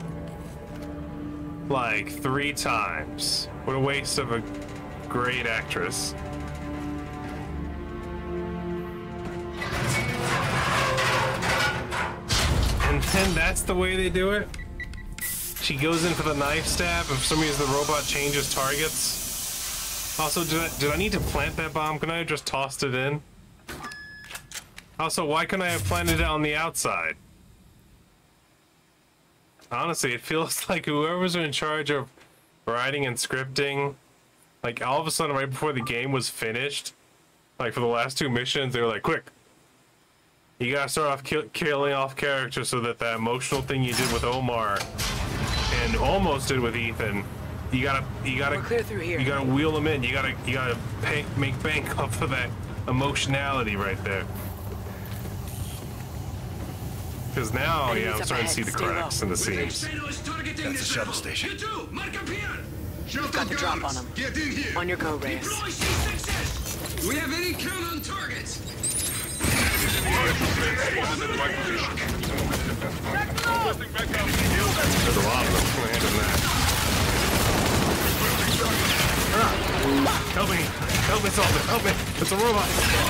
like 3 times. What a waste of a great actress. And then that's the way they do it? She goes in for the knife stab. If for some reason the robot changes targets. Also, did I need to plant that bomb? Can I have just tossed it in? Also, why couldn't I have planted it on the outside? Honestly, it feels like whoever's in charge of writing and scripting, like all of a sudden right before the game was finished, like for the last 2 missions, they were like, quick, you gotta start off killing off characters so that that emotional thing you did with Omar and almost did with Ethan, you gotta clear through here. You gotta wheel them in. You gotta make bank off of that emotionality right there. Because now, yeah, I'm starting to see the cracks in the seams. That's the shuttle station. You've got the drop on them. On your go, Reyes. We have any count on targets. There's a lot of them. Imagine that. Help me! Help me, Salter! Help me! It's a robot!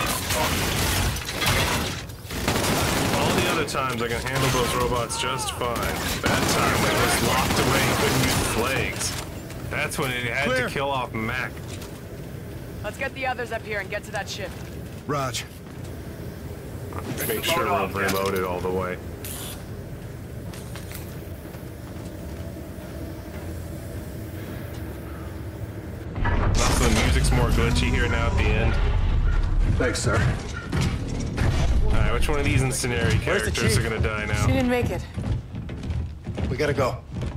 All the other times I can handle those robots just fine. That time when it was locked away and couldn't use flags. That's when it had to kill off Mac. Let's get the others up here and get to that ship. Raj. Make sure we're reloaded all the way. Also, the music's more glitchy here now at the end. Thanks, sir. Alright, which one of these incendiary characters are gonna die now? She didn't make it. We gotta go.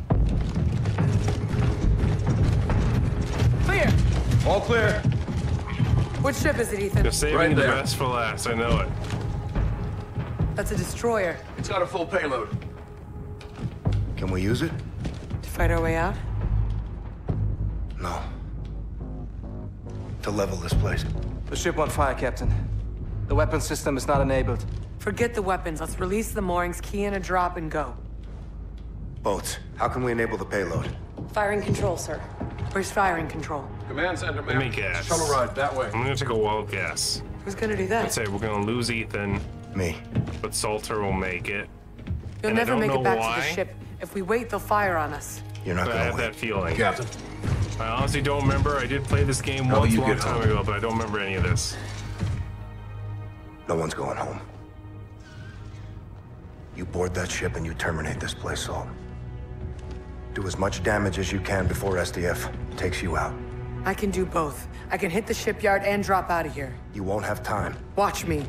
Clear. All clear. Which ship is it, Ethan? They're saving the best for last, I know it. That's a destroyer. It's got a full payload. Can we use it? To fight our way out? No. To level this place. The ship on fire, Captain. The weapon system is not enabled. Forget the weapons. Let's release the moorings, key in a drop, and go. Boats. How can we enable the payload? Firing control, sir. Where's firing control? Command center, Let me guess. Shuttle ride that way. I'm gonna take a wild guess. Who's gonna do that? I'd say we're gonna lose Ethan. Me. But Salter will make it. You'll And never I don't make know it back why. to the ship. If we wait, they'll fire on us. You're not But I gonna have win. that feeling. Captain. I honestly don't remember. I did play this game How once do a you long get time home? ago, but I don't remember any of this. No one's going home. You board that ship and you terminate this place, Salt. Do as much damage as you can before SDF takes you out. I can do both. I can hit the shipyard and drop out of here. You won't have time. Watch me.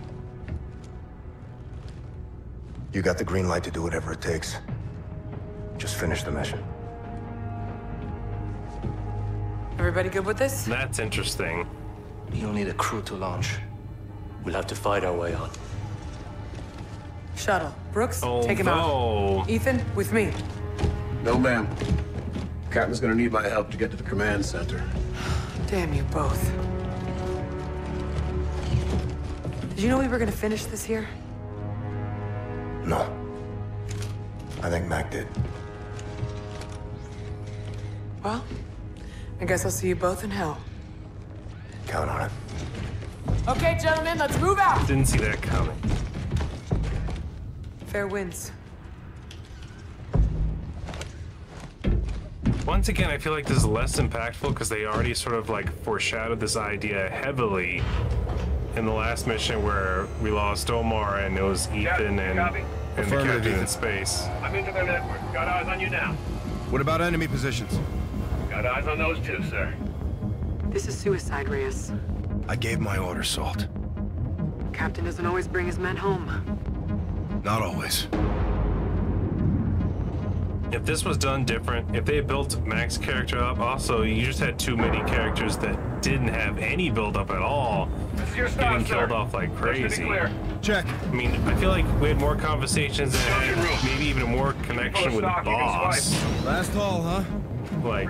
You got the green light to do whatever it takes. Just finish the mission. Everybody good with this? That's interesting. You'll need a crew to launch. We'll have to fight our way out. Shuttle. Brooks, take him out. Ethan, with me. No, ma'am. Captain's gonna need my help to get to the command center. Damn you both. Did you know we were gonna finish this here? No. I think Mac did. Well, I guess I'll see you both in hell. Count on it. Okay, gentlemen, let's move out. Didn't see that coming. Fair winds. Once again, I feel like this is less impactful because they already sort of like foreshadowed this idea heavily in the last mission where we lost Omar and it was Ethan and the captain in space. I'm into their network. Got eyes on you now. What about enemy positions? Got eyes on those too, sir. This is suicide, Reyes. I gave my orders, Salt. Captain doesn't always bring his men home. Not always. If this was done different, if they had built Mac's character up, also you just had too many characters that didn't have any build up at all, getting killed off like crazy. Check. I mean, I feel like we had more conversations and had maybe even more connection with Boss. Last haul, huh? Like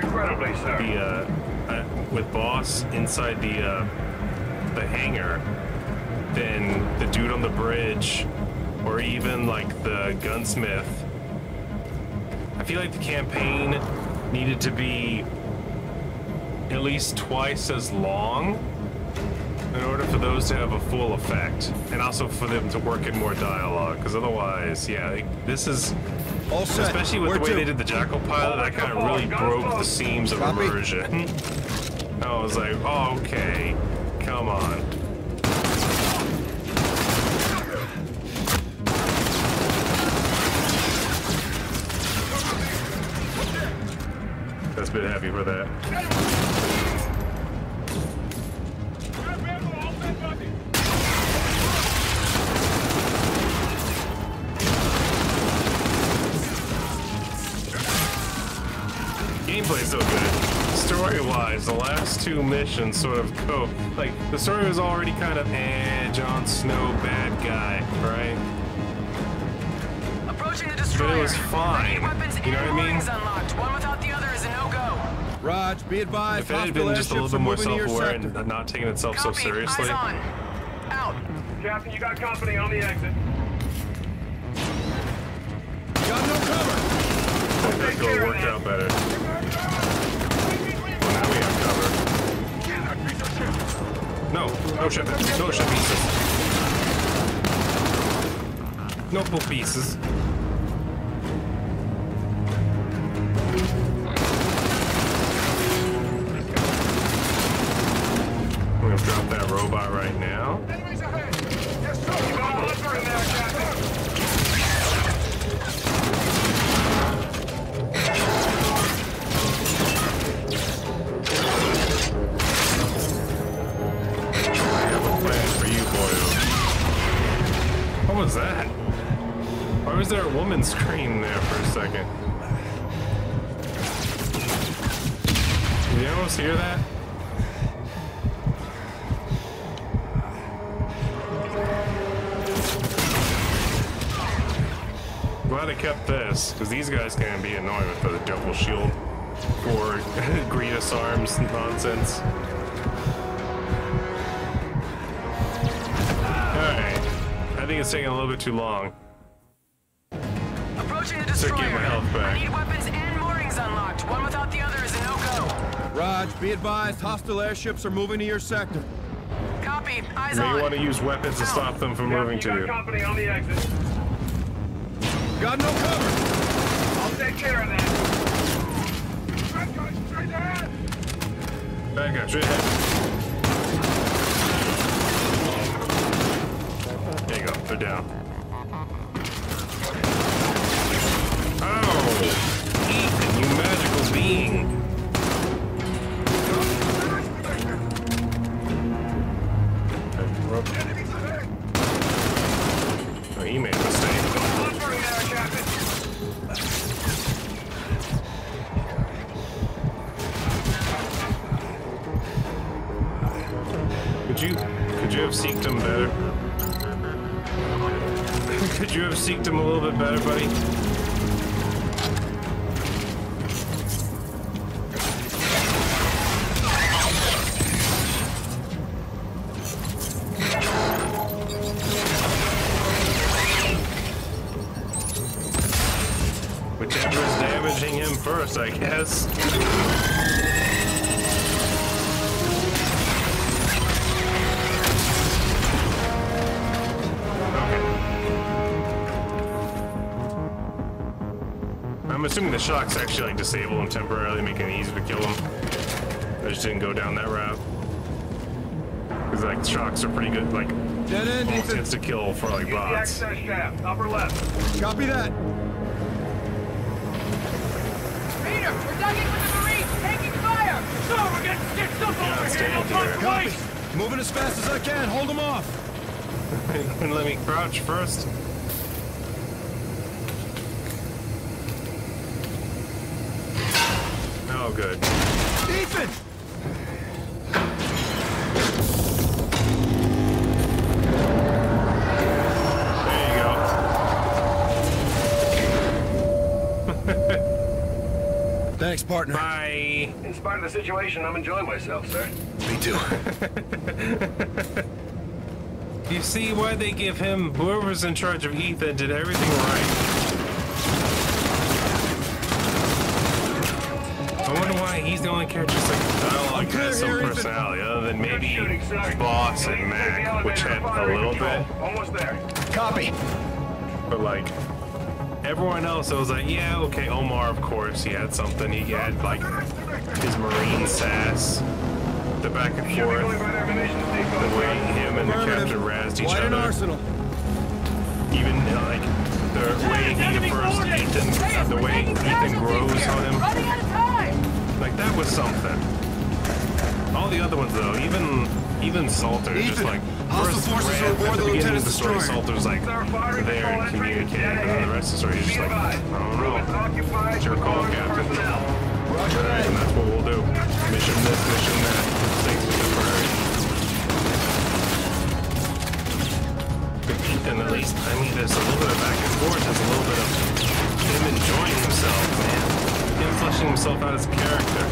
with Boss inside the hangar, than the dude on the bridge, or even like the gunsmith. I feel like the campaign needed to be at least twice as long in order for those to have a full effect, and also for them to work in more dialogue, because otherwise, yeah, this is, all set. Especially with the way they did the Jackal pilot, that kind of really broke the seams of immersion. I was like, oh, okay, come on. bit heavy for that. Gameplay's so good. Story-wise, the last two missions sort of go like the story was already kind of Jon Snow bad guy, right? Approaching the destroyer. But it was fine. You know what I mean? Unlocked. One without the other is a no-go. Raj, be advised. If it had been just a little bit more self-aware and not taking itself so seriously. Eyes on. Out. Captain, you got company on the exit. Got no cover. That could have worked out better. Well, now we have cover. No ship pieces. No pieces. I'm gonna drop that robot right now. Enemies ahead. Yes, sir. You got a hunter in there, Captain. What was that? Why was there a woman scream there for a second? Did you almost hear that? Glad I kept this, because these guys can be annoying with the double shield or Gretus arms nonsense. I think it's taking a little bit too long. Approaching the destroyer. Get my health back. I need weapons and moorings unlocked. One without the other is a no-go. Raj, be advised. Hostile airships are moving to your sector. Copy. Eyes you on. may want to use weapons to stop them from moving to you. Company on the exit. Got no cover. I'll take care of that. Bad guy straight ahead. Bad guy straight ahead. There you go, they're down. Oh! Ethan, you magical being! Oh, he made a mistake. Could you have seeked him better? Could you have seeked him a little bit better, buddy? Whichever is damaging him first, I guess. I'm assuming the shocks actually like disable him temporarily, making it easy to kill him. I just didn't go down that route. Because like shocks are pretty good, like almost insta kill for like bots. The access shaft, upper left. Copy that. Peter, we're dug in with the Marines, taking fire! So we're getting stitched up over here, no time to Copy. waste! Moving as fast as I can, hold them off. Let me crouch first. Oh, good. Ethan! There you go. Thanks, partner. Bye. In spite of the situation, I'm enjoying myself, sir. Me too. You see why they give him, whoever's in charge of Ethan did everything right. I wonder why he's the only character just like dialogue has some personality, other than maybe Boss and Mac, which had a little bit. Almost there. Copy. But like, everyone else, it was like, yeah, okay, Omar, of course, he had something. He had like his Marine sass, the back and forth, the way him and the captain razzed each other. Arsenal. Even like the way he first Ethan, the way Ethan grows on him. Running out of time! Like was something. All the other ones, though, even Salter, just like first at the beginning of the story, Salter's like there and communicating, and then the rest of the story is just like, I don't know. It's your call, Captain. Alright, and that's what we'll do. Mission this, mission that. Things to the prairie. But Ethan, at least, I mean, there's a little bit of back and forth. There's a little bit of him enjoying himself, man. Him fleshing himself out as a character.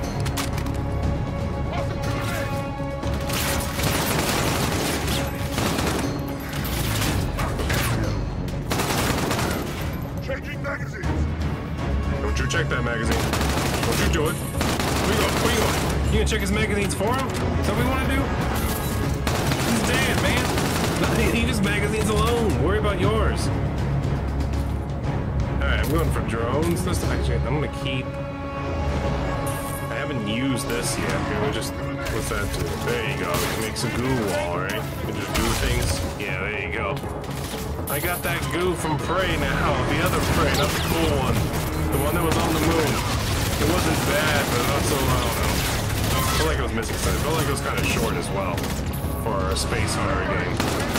Check that magazine. Don't you do it. Where you going? Where you going? You gonna check his magazines for him? Is that what we want to do? He's dead, man. Leave his magazines alone. Worry about yours. Alright, I'm going for drones. This actually, I'm gonna keep. I haven't used this yet. Here, we just. What's that do? There you go. It makes a goo wall, right? We just do things. Yeah, there you go. I got that goo from Prey now. The other Prey, not the cool one. The one that was on the moon. It wasn't bad, but not so, I don't know. I felt like it was missing something. I felt like it was kind of short as well for a space horror game.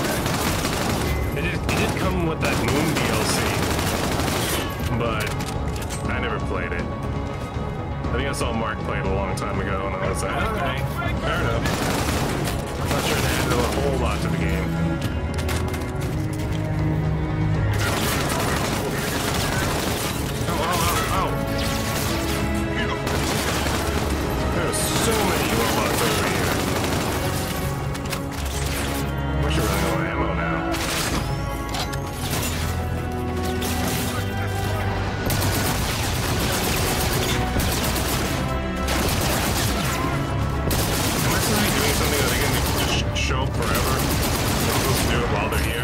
It did come with that moon DLC, but I never played it. I think I saw Mark play it a long time ago, and I was like, alright, fair enough. I'm not sure they added a whole lot to the game. There's so many robots over here. We should run out of ammo now. Am I supposed to be doing something that they can just show up forever? Am I supposed to do it while they're here?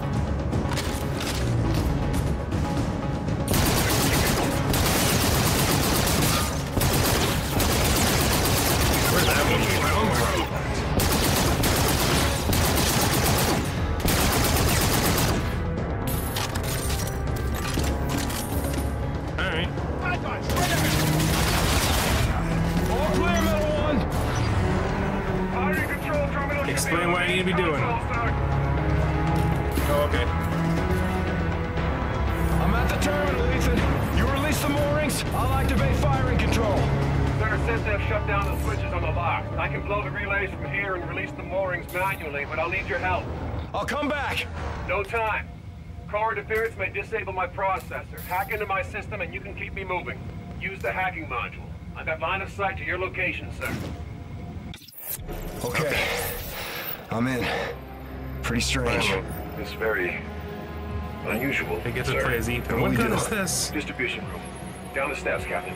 Explain what I need to be doing. Oh, okay. I'm at the terminal, Ethan. You release the moorings, I'll activate firing control. Sir, since they've shut down the switches on the lock, I can blow the relays from here and release the moorings manually, but I'll need your help. I'll come back. No time. Car interference may disable my processor. Hack into my system and you can keep me moving. Use the hacking module. I've got line of sight to your location, sir. Okay. I'm in. Pretty strange. It's very unusual. They get to play as Ethan. What gun is this? Distribution room. Down the steps, Captain.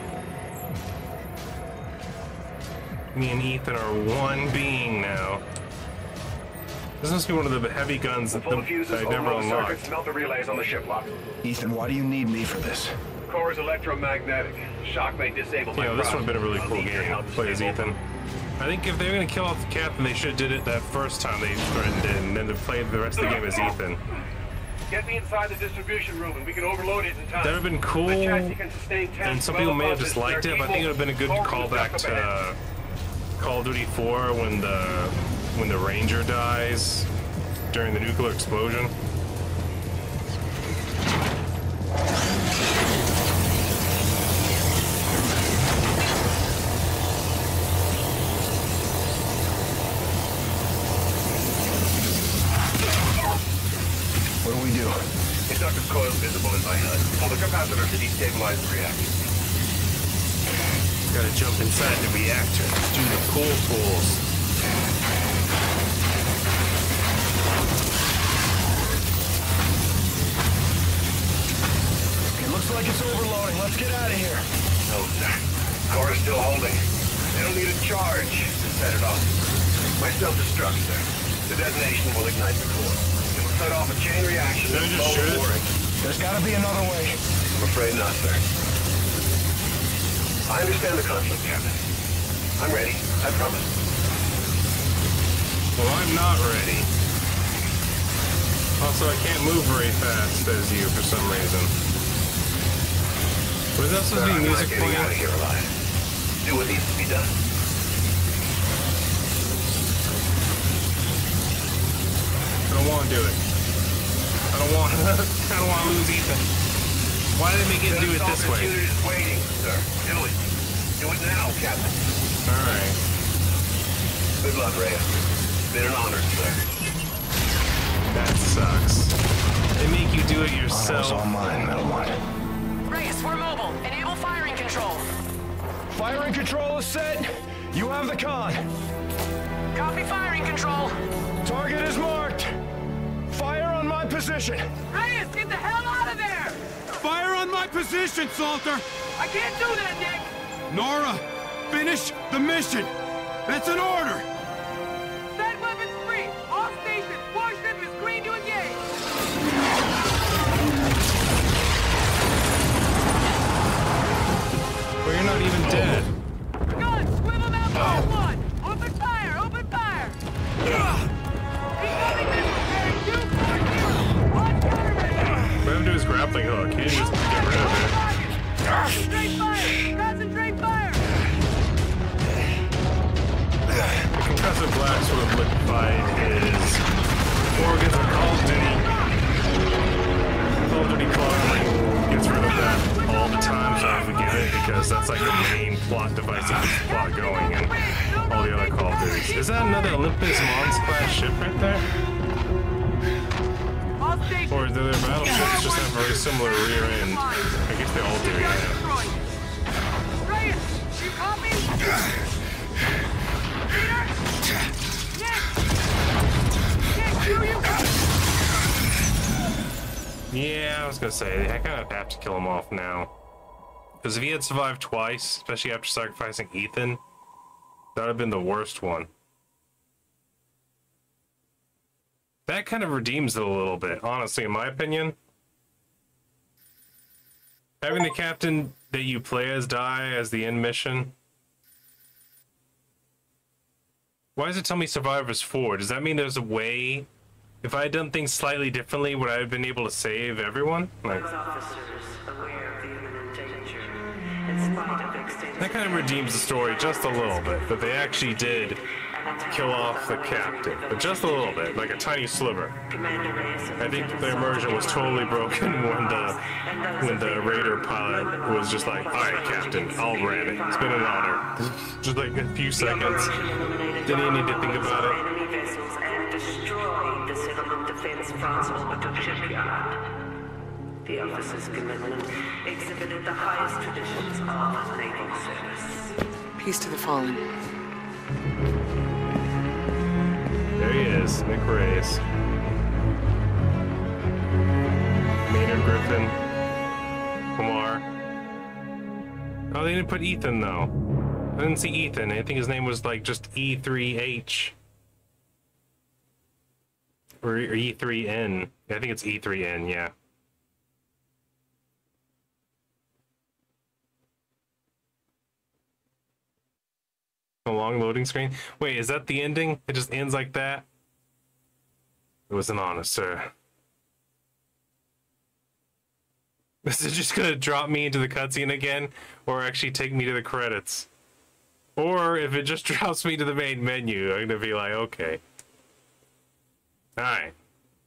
Me and Ethan are one being now. This must be one of the heavy guns that I've never unlocked. Melt the relays on the ship lock. Ethan, why do you need me for this? Core is electromagnetic. Shock may disable my this would have been a really cool game to play as Ethan. I think if they were going to kill off the captain, they should have did it that first time they threatened it, and then they played the rest of the game as Ethan. Get me inside the distribution room, and we can overload it in time. That would have been cool, and some people may have disliked it, but I think it would have been a good callback to Call of Duty 4 when the Ranger dies during the nuclear explosion. What do we do? Inductive coil visible in my HUD. Pull the capacitor to destabilize the reactor. Gotta jump inside the reactor. Do the cool pulls. Okay, looks like it's overloading. Let's get out of here. No, sir. Core is still holding. They don't need a charge to set it off. My self-destruct, sir. The detonation will ignite the core. It will set off a chain reaction and blow the boring. There's gotta be another way. I'm afraid not, sir. I understand the conflict, Captain. I'm ready. I promise. Well, I'm not ready. Also, I can't move very fast as you for some reason. Was that supposed to be music playing? Out of here alive. Do what needs to be done. I don't want to do it. I don't want to lose Ethan. Why did they make it do it this way? Opportunity is waiting, sir. Do it. Do it now, Captain. All right. Good luck, Reyes. Been an honor, sir. That sucks. They make you do it yourself. All mine, Metal One. Reyes, we're mobile. Enable firing control. Firing control is set. You have the con. Copy firing control. Target is marked. Fire on my position. Reyes, get the hell out of there! Fire on my position, Salter! I can't do that, Nick! Nora, finish the mission! That's an order! Set weapons free! All stations! Warship is green to engage! Well, you're not even dead. Guns, swivel now, fire one! Open fire! Open fire! Incoming missile carrying 240! On countermeasure! Let him do his grappling hook. He didn't just get rid of it. Concentrate fire! Concentrate fire! The concussive blast would have liquefied his organs of Call of Duty. Call of Duty clothing gets rid of that all the time, so I forget it because that's like the main plot device that keeps the plot going in all the other Call of Duties. Is that another Olympus Mons class ship right there? Or do their battleships just have very similar rear end? I guess they all do, yeah. Reyes, you copy? Peter? Nick, Yeah, I was gonna say, I kind of have to kill him off now. Because if he had survived twice, especially after sacrificing Ethan, that would have been the worst one. That kind of redeems it a little bit, honestly, in my opinion. Having the captain that you play as die as the end mission. Why does it tell me survivors 4? Does that mean there's a way? If I had done things slightly differently, would I have been able to save everyone? Like, that kind of redeems the story just a little bit, that they actually did kill off the captain, but just a little bit, like a tiny sliver. I think the immersion was totally broken when the Raider pilot was just like, "Alright, Captain, I'll ram it. It's been an honor." Just like a few seconds. Didn't even need to think about it. The officer's commitment exhibited the highest traditions of naval service. Peace to the fallen. There he is, Nick Reyes. Maynard Griffin. Kumar. Oh, they didn't put Ethan, though. I didn't see Ethan. I think his name was, like, just E3H. Or E3N. I think it's E3N, yeah. A long loading screen. Wait, is that the ending? It just ends like that? It was an honor, sir. This is just gonna drop me into the cutscene again, or actually take me to the credits. Or if it just drops me to the main menu, I'm gonna be like, okay. Alright.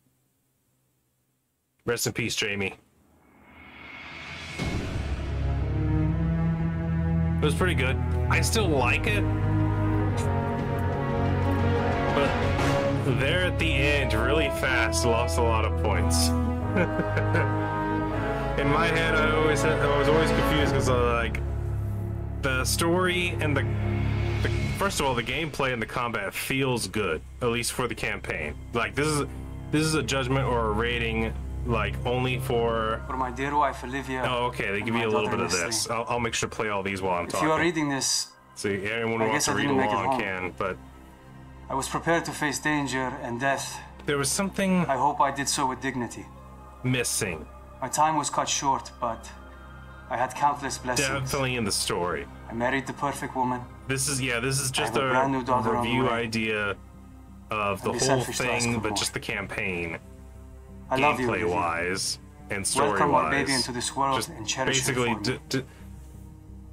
Rest in peace, Jamie. It was pretty good. I still like it. But there at the end, really fast, lost a lot of points. In my head, I was always confused because like the story and the first of all, the gameplay and the combat feels good, at least for the campaign. Like this is a judgment or a rating like only for my dear wife Olivia. Oh, okay. They give you a little bit of this. I'll make sure to play all these while I'm talking. If you are reading this, see, anyone who wants to read along can. But I was prepared to face danger and death. There was something. I hope I did so with dignity. Missing. My time was cut short, but I had countless blessings. Definitely in the story. I married the perfect woman. This is just a review idea of the whole thing, but just the campaign. I love you, gameplay-wise and story-wise. Welcome our baby into this world and cherish basically it for me.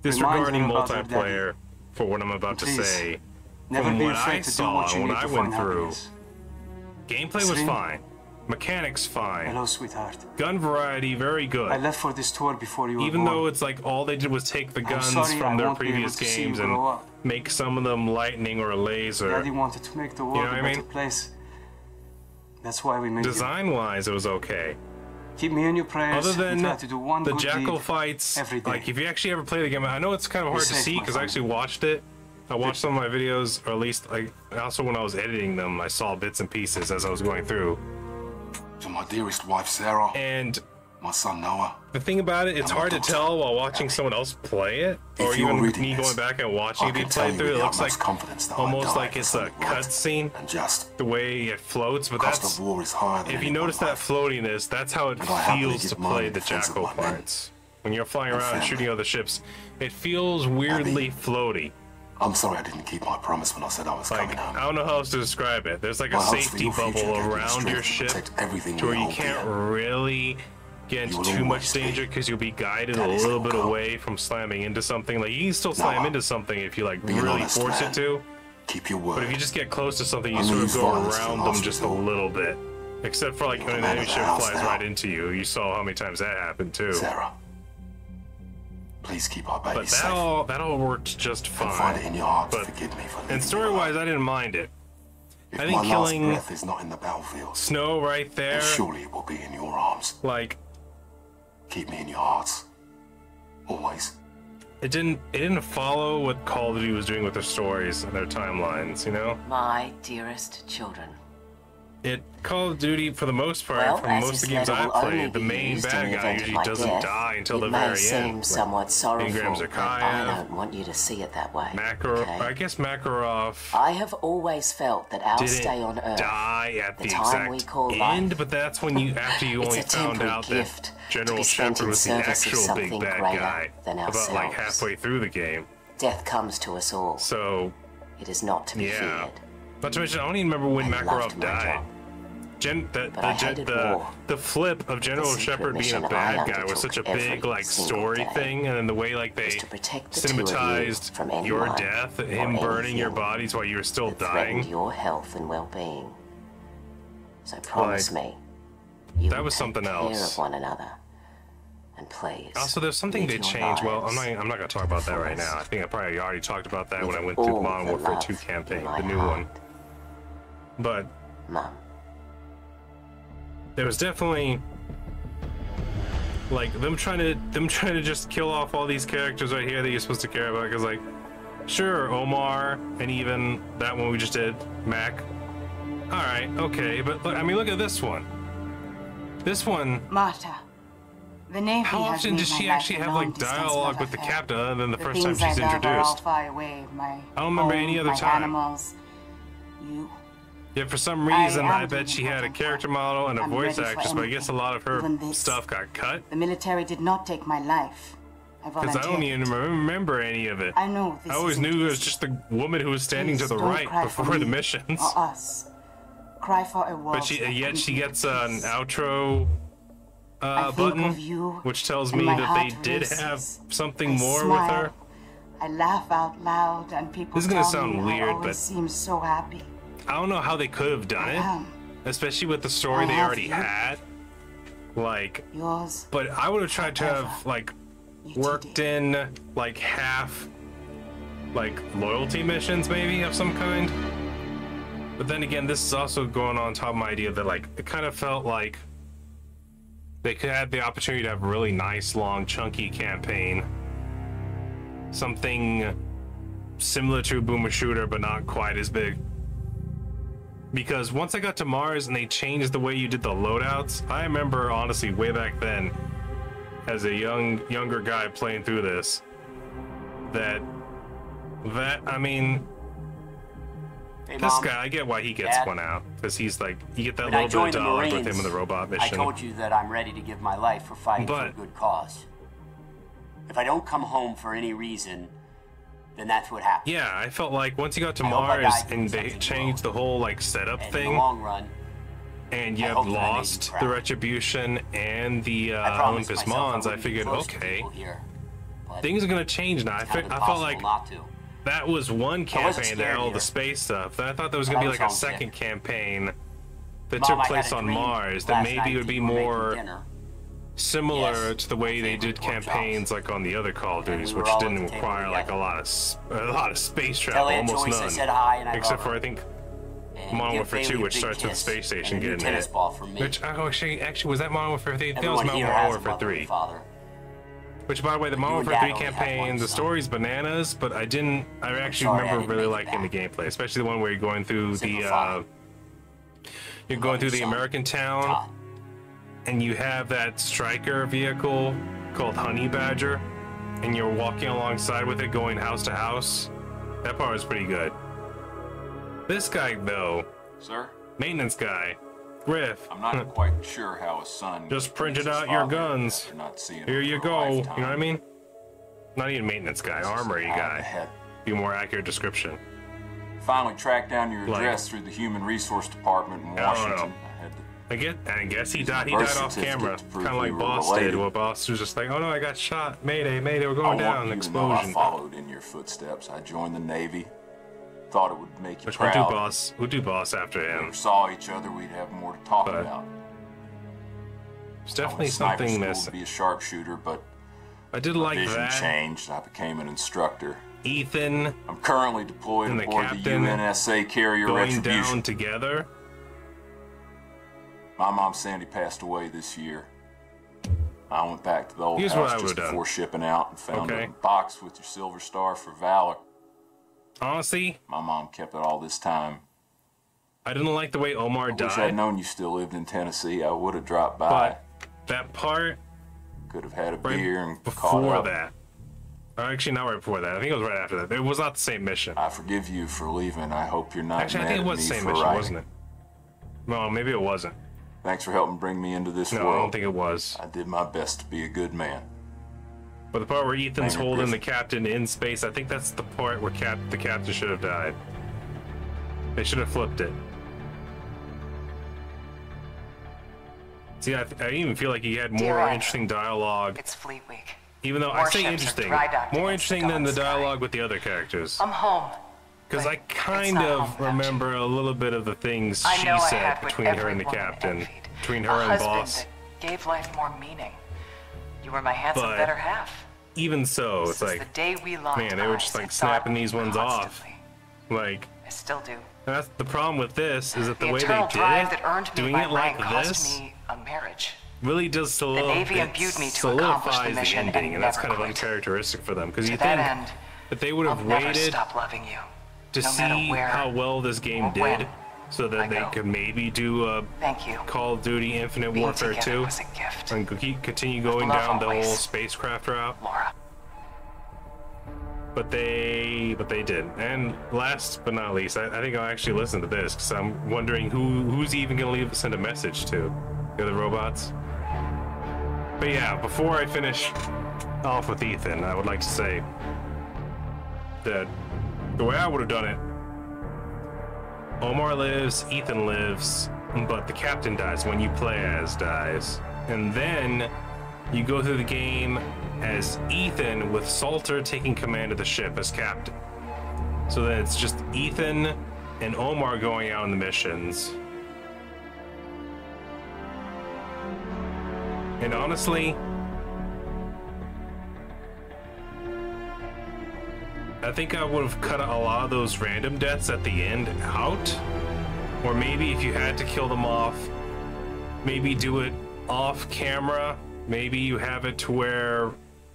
disregarding multiplayer for what I'm about to say. From what I saw and what I went through, gameplay was fine. Mechanics fine. Hello, sweetheart. Gun variety very good. I left for this tour before you were Even born. though it's like all they did was take the guns from their previous games and make some of them lightning or laser. Daddy wanted to make the world a better place. That's why we made Design-wise, it was okay. Keep me in your prayers. Other than try to do one the good Jackal deed fights, every day. like if you actually ever play the game, I know it's kind of hard to see because I actually watched it. I watched some of my videos, or at least like also when I was editing them, I saw bits and pieces as I was going through. To my dearest wife, Sarah. And my son, Noah. The thing about it, it's hard to tell while watching someone else play it, or even me going back and watching it be played through. It looks like almost like it's a cutscene, the way it floats. But that's, if you notice that floatiness, that's how it feels to play the Jackal parts. When you're flying around and shooting other ships, it feels weirdly floaty. I'm sorry I didn't keep my promise when I said I was coming home. I don't know how else to describe it. There's like a safety bubble around your ship to where you can't really get into too much danger because you'll be guided a little bit away from slamming into something. Like, you can still slam into something if you like really force it to. Keep your word. But if you just get close to something, you sort of go around them just a little bit. Except for like when an enemy ship flies right into you. You saw how many times that happened too. Sarah, please keep our baby safe. But that all worked just fine. And find it in your heart to forgive me for leaving. And story-wise, I didn't mind it. If I think my killing last breath is not in the battlefield, Snow right there, surely it will be in your arms. Like, keep me in your hearts, always. It didn't follow what Call of Duty was doing with their stories and their timelines, you know? My dearest children. Call of Duty, for the most part, from most of the games I've played, the main bad guy usually doesn't die until the very end. Somewhat sorrowful, but I Zakhaev, don't want you to see it that way. I guess Makarov. I have always felt that our stay on Earth, die at the time we exact call end, life, but that's when after you only found out that General Shepard was the actual big bad guy about like halfway through the game. Death comes to us all. So it is not to be feared. Not to mention, I don't even remember when Makarov died. The flip of General Shepard being a bad guy was such a big like story thing, and then the way like they cinematized your death, him burning your bodies while you were still dying. Your health and well-being. So promise me, that was something else. Care of one another, and please. Also, there's something they changed. Well, I'm not gonna talk about that right now. I think I probably already talked about that when I went through the Modern Warfare 2 campaign, the new one. But there was definitely like them trying to just kill off all these characters right here that you're supposed to care about. Because like, sure, Omar and even that one we just did, Mac. All right, okay, but look, I mean, look at this one. This one. Marta. The Navy How often does she actually have like dialogue with the captain other than the first time she's introduced? Far away, my I don't remember any other time. Animals. You. Yeah, for some reason, I bet she had a character model and a voice actress, but I guess a lot of her stuff got cut. The military did not take my life. Because I don't even remember any of it. I know. I always knew it was just the woman who was standing to the right before the missions. Or us. Cry for a world. But yet she gets an outro button, which tells me that they did have something more with her. I laugh out loud, and people this is gonna tell sound me weird, I always but seem so happy. I don't know how they could have done it, especially with the story they already had. Like, but I would have tried to have like worked in like half like loyalty missions maybe of some kind. But then again, this is also going on top of my idea that like it kind of felt like they could have the opportunity to have a really nice, long, chunky campaign. Something similar to a boomer shooter, but not quite as big. Because once I got to Mars and they changed the way you did the loadouts, I remember honestly way back then, as a younger guy playing through this, that I mean, hey, this Mom, guy, I get why he gets Dad, one out, because he's like, you get that when little I joined bit of the dialogue Marines, with him in the robot mission. I told you that I'm ready to give my life for fighting for a good cause. If I don't come home for any reason, then that's what happens. Yeah, I felt like once you got to Mars and they changed the whole like setup thing, in the long run, and you have lost the Retribution and the Olympus Mons, I figured, okay, things are gonna change now. I felt like not to. that was one campaign that had all either. the space stuff. I thought there was But gonna I be was like a homesick. second campaign that Mom, took I had place a on dream Mars that last maybe night would be that you were more making dinner. similar Yes, to the way they did campaigns like on the other Call of Duties, which didn't require like a lot of space travel, Tell Aunt almost Joyce I none, said hi and I except love for her. I think And Modern give Warfare Bailey 2, a which big starts with the kiss space station and a new getting tennis hit. ball from me. Which actually was that Modern Warfare 3? I think that was Everyone Modern here has a Warfare mother 3. and father. Which, by the way, the Modern and Warfare 3 Dad only have campaign, one the son. story's bananas, but I actually sorry I remember didn't really make it liking the gameplay, especially the one where you're going through Simplify. you're going through the son. American town, and you have that striker vehicle called Honey Badger, and you're walking alongside with it, going house to house. That part was pretty good. This guy, though, Sir? maintenance guy, Griff. I'm not quite sure how a son Just printed meets his out your father guns. after not seeing him Here you for a go. You lifetime. know what I mean? Not even maintenance guy, armory guy. Be a more accurate description. Finally tracked down your Like- address through the Human Resource Department in I don't Washington. know. I guess he died. He birth died off certificate camera, to prove kind of like we were Boss related. did. Well, Boss was just like, "Oh no, I got shot. Mayday, mayday, we're I going want down." you to know Explosion. I followed in your footsteps. I joined the Navy. Thought it would make you Which we'll proud. do Boss. We'll do Boss after If we him. ever saw each other, we'd have more to talk But about. There's definitely Sniper something school missing. to be a sharpshooter, but I did my like vision that. changed. I became an instructor. Ethan I'm currently deployed and the aboard the captain UNSA carrier going Retribution. down together. My mom Sandy passed away this year. I went back to the old Here's what I house just would've done. before shipping out and found Okay. a box with your Silver Star for Valor. Honestly, My mom kept it all this time. I didn't like the way Omar I wish I'd died, known you still lived in Tennessee. I would have dropped by. but that part Could have had a right beer and caught before up. that. Actually, not right before that. I think it was right after that. It was not the same mission. I forgive you for leaving. I hope you're not Actually, I mad think it at was me the same for mission, writing. wasn't it? No, maybe it wasn't. Thanks for helping bring me into this No, world. I don't think it was. I did my best to be a good man. But the part where Ethan's Thank you, holding the Griffin. captain in space, I think that's the part where the captain should have died. They should have flipped it. See, I even feel like he had Dear more Andrew, interesting dialogue. It's Fleet Week. Even though I More say ships are interesting, dry docked more against interesting the than the dawn sky. dialogue with the other characters. I'm home. Because I kind not of home without remember a little bit of the things I she know I said had what between her every and the woman captain, envied. between A her and husband Boss. that gave life more meaning. You were my handsome But better half. even so, it's Since like, the day we locked man, they were eyes, just I like thought snapping these ones off. constantly. Like, I still do. and that's the problem with this is that the The way they eternal did drive it, that earned me doing my it like rank cost this, me a marriage. really does The Navy imbued me to accomplish the solidifies the mission ending, and and that's never kind of quit. uncharacteristic for them. Because To you that think end, that they would I'll have never waited stop loving you. to no matter see where how well this game or when did, so that I they go. could maybe do a Thank you. Call of Duty Infinite Being Warfare together 2 was a gift. and continue going love down the always. whole spacecraft route. Laura. But they did. And last but not least, I think I'll actually listen to this because I'm wondering who's even gonna send a message to the other robots. But yeah, before I finish off with Ethan, I would like to say that the way I would have done it, Omar lives, Ethan lives, but the captain dies when you play as dies. And then you go through the game as Ethan with Salter taking command of the ship as captain. So then it's just Ethan and Omar going out on the missions. And honestly, I think I would have cut a lot of those random deaths at the end out. Or maybe if you had to kill them off, maybe do it off camera. Maybe you have it to where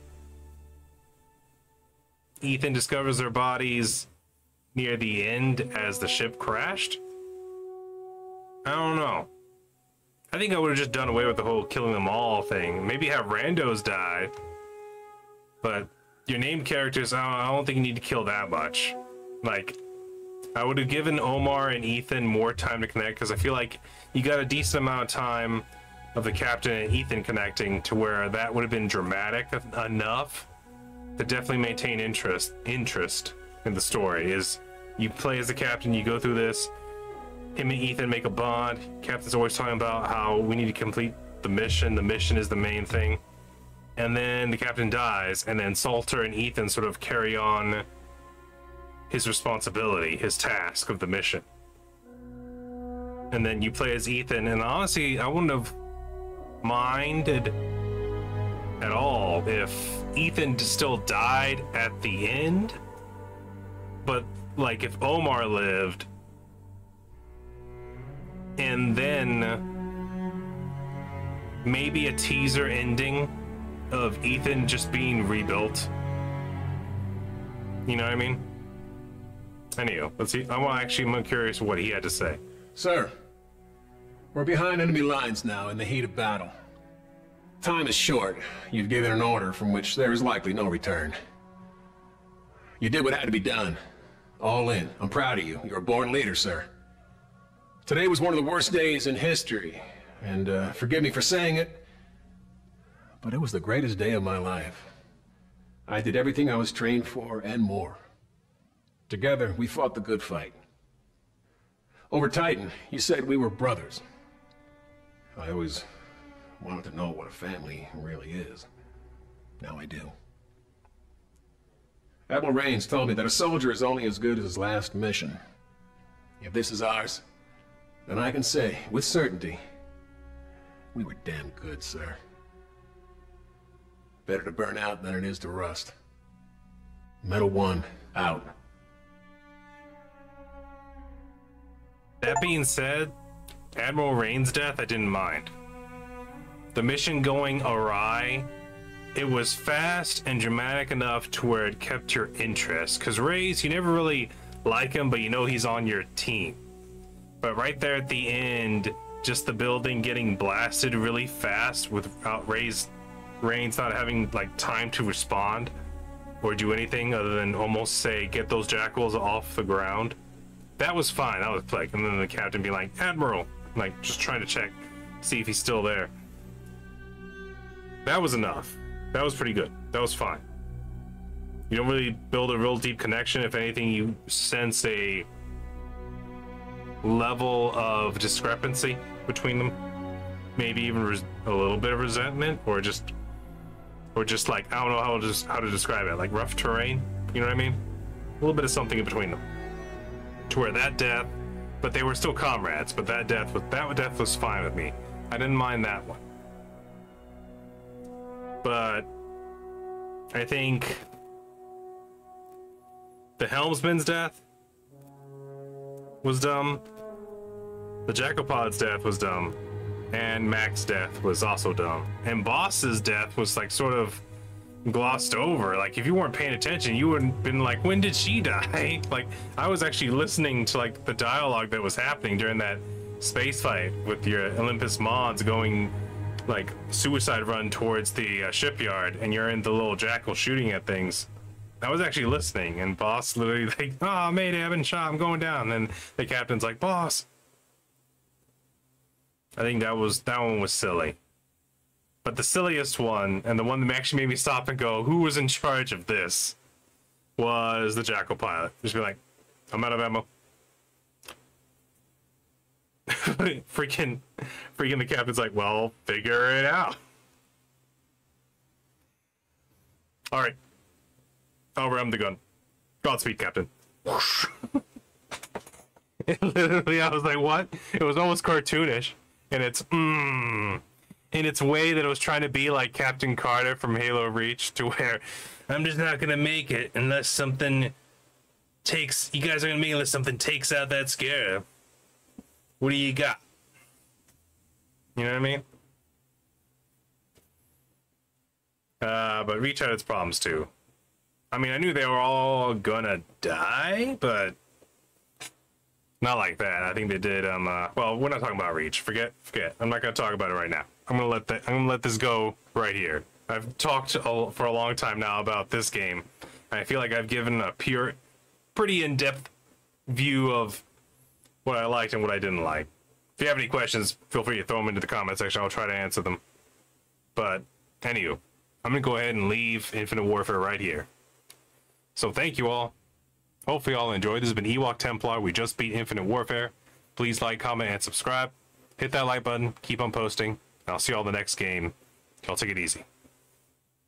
Ethan discovers their bodies near the end as the ship crashed. I don't know. I think I would have just done away with the whole killing them all thing. Maybe have randos die. But your named characters, I don't think you need to kill that much. Like, I would have given Omar and Ethan more time to connect because I feel like you got a decent amount of time of the captain and Ethan connecting to where that would have been dramatic enough to definitely maintain interest in the story. Is you play as the captain, you go through this, him and Ethan make a bond. Captain's always talking about how we need to complete the mission is the main thing. and then the captain dies, and then Salter and Ethan sort of carry on his responsibility, his task of the mission. And then you play as Ethan, and honestly, I wouldn't have minded at all if Ethan still died at the end. But like if Omar lived, and then maybe a teaser ending of Ethan just being rebuilt. You know what I mean? Anyway, let's see. I'm curious what he had to say. Sir, we're behind enemy lines now in the heat of battle. Time is short. You've given an order from which there is likely no return. You did what had to be done. All in. I'm proud of you. You're a born leader, sir. Today was one of the worst days in history, and forgive me for saying it, but it was the greatest day of my life. I did everything I was trained for and more. Together, we fought the good fight. Over Titan, you said we were brothers. I always wanted to know what a family really is. Now I do. Admiral Raines told me that a soldier is only as good as his last mission. If this is ours, then I can say, with certainty, we were damn good, sir. Better to burn out than it is to rust. Metal 1, out. That being said, Admiral Raines' death, I didn't mind. The mission going awry, it was fast and dramatic enough to where it kept your interest. Because Reyes, you never really like him, but you know he's on your team. But right there at the end, just the building getting blasted really fast without Raines not having like time to respond or do anything other than almost say, get those jackals off the ground. That was fine. That was like, and then the captain being like, Admiral, like just trying to check, see if he's still there. That was enough. That was pretty good. That was fine. You don't really build a real deep connection. If anything, you sense a level of discrepancy between them. Maybe even a little bit of resentment, or just like, I don't know how to describe it, like rough terrain. You know what I mean? A little bit of something in between them. To where that death, but they were still comrades. But that death was fine with me. I didn't mind that one. But I think the helmsman's death was dumb. The Jackalpod's death was dumb. And Mac's death was also dumb. And Boss's death was like sort of glossed over. Like if you weren't paying attention, you would have been like, when did she die? Like I was actually listening to like the dialogue that was happening during that space fight with your Olympus mods going like suicide run towards the shipyard, and you're in the little jackal shooting at things. I was actually listening, and Boss literally like, oh mayday, I've been shot, I'm going down. And then the captain's like, Boss. I think that one was silly. But the silliest one, and the one that actually made me stop and go, who was in charge of this, was the Jackal pilot. Just be like, I'm out of ammo. freaking the captain's like, well, figure it out. All right, I'll ram the gun. Godspeed, Captain. Literally, I was like, what? It was almost cartoonish, and it's in its way that it was trying to be like Captain Carter from Halo Reach, to where I'm just not gonna make it unless something takes. You guys are gonna make it unless something takes out that scarab. What do you got? You know what I mean? But Reach had its problems too. I mean, I knew they were all gonna die, but not like that. I think they did. Well, we're not talking about Reach. Forget. I'm not gonna talk about it right now. I'm gonna let this go right here. I've talked for a long time now about this game. I feel like I've given a pretty in-depth view of what I liked and what I didn't like. If you have any questions, feel free to throw them into the comment section. I'll try to answer them. But anywho, I'm gonna go ahead and leave Infinite Warfare right here. So thank you all. Hopefully you all enjoyed. This has been Ewok Templar. We just beat Infinite Warfare. Please like, comment, and subscribe. Hit that like button. Keep on posting. I'll see you all in the next game. Y'all take it easy.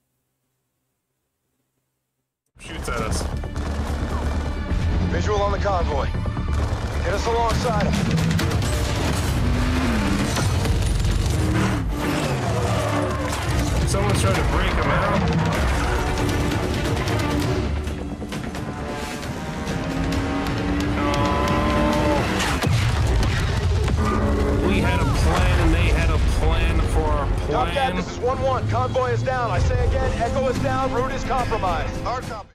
Shoots at us. Visual on the convoy. Get us alongside him. Someone's trying to break him out. We had a plan and they had a plan for our plan. Top Cat, this is 1-1. Convoy is down. I say again, Echo is down. Route is compromised. Hard copy.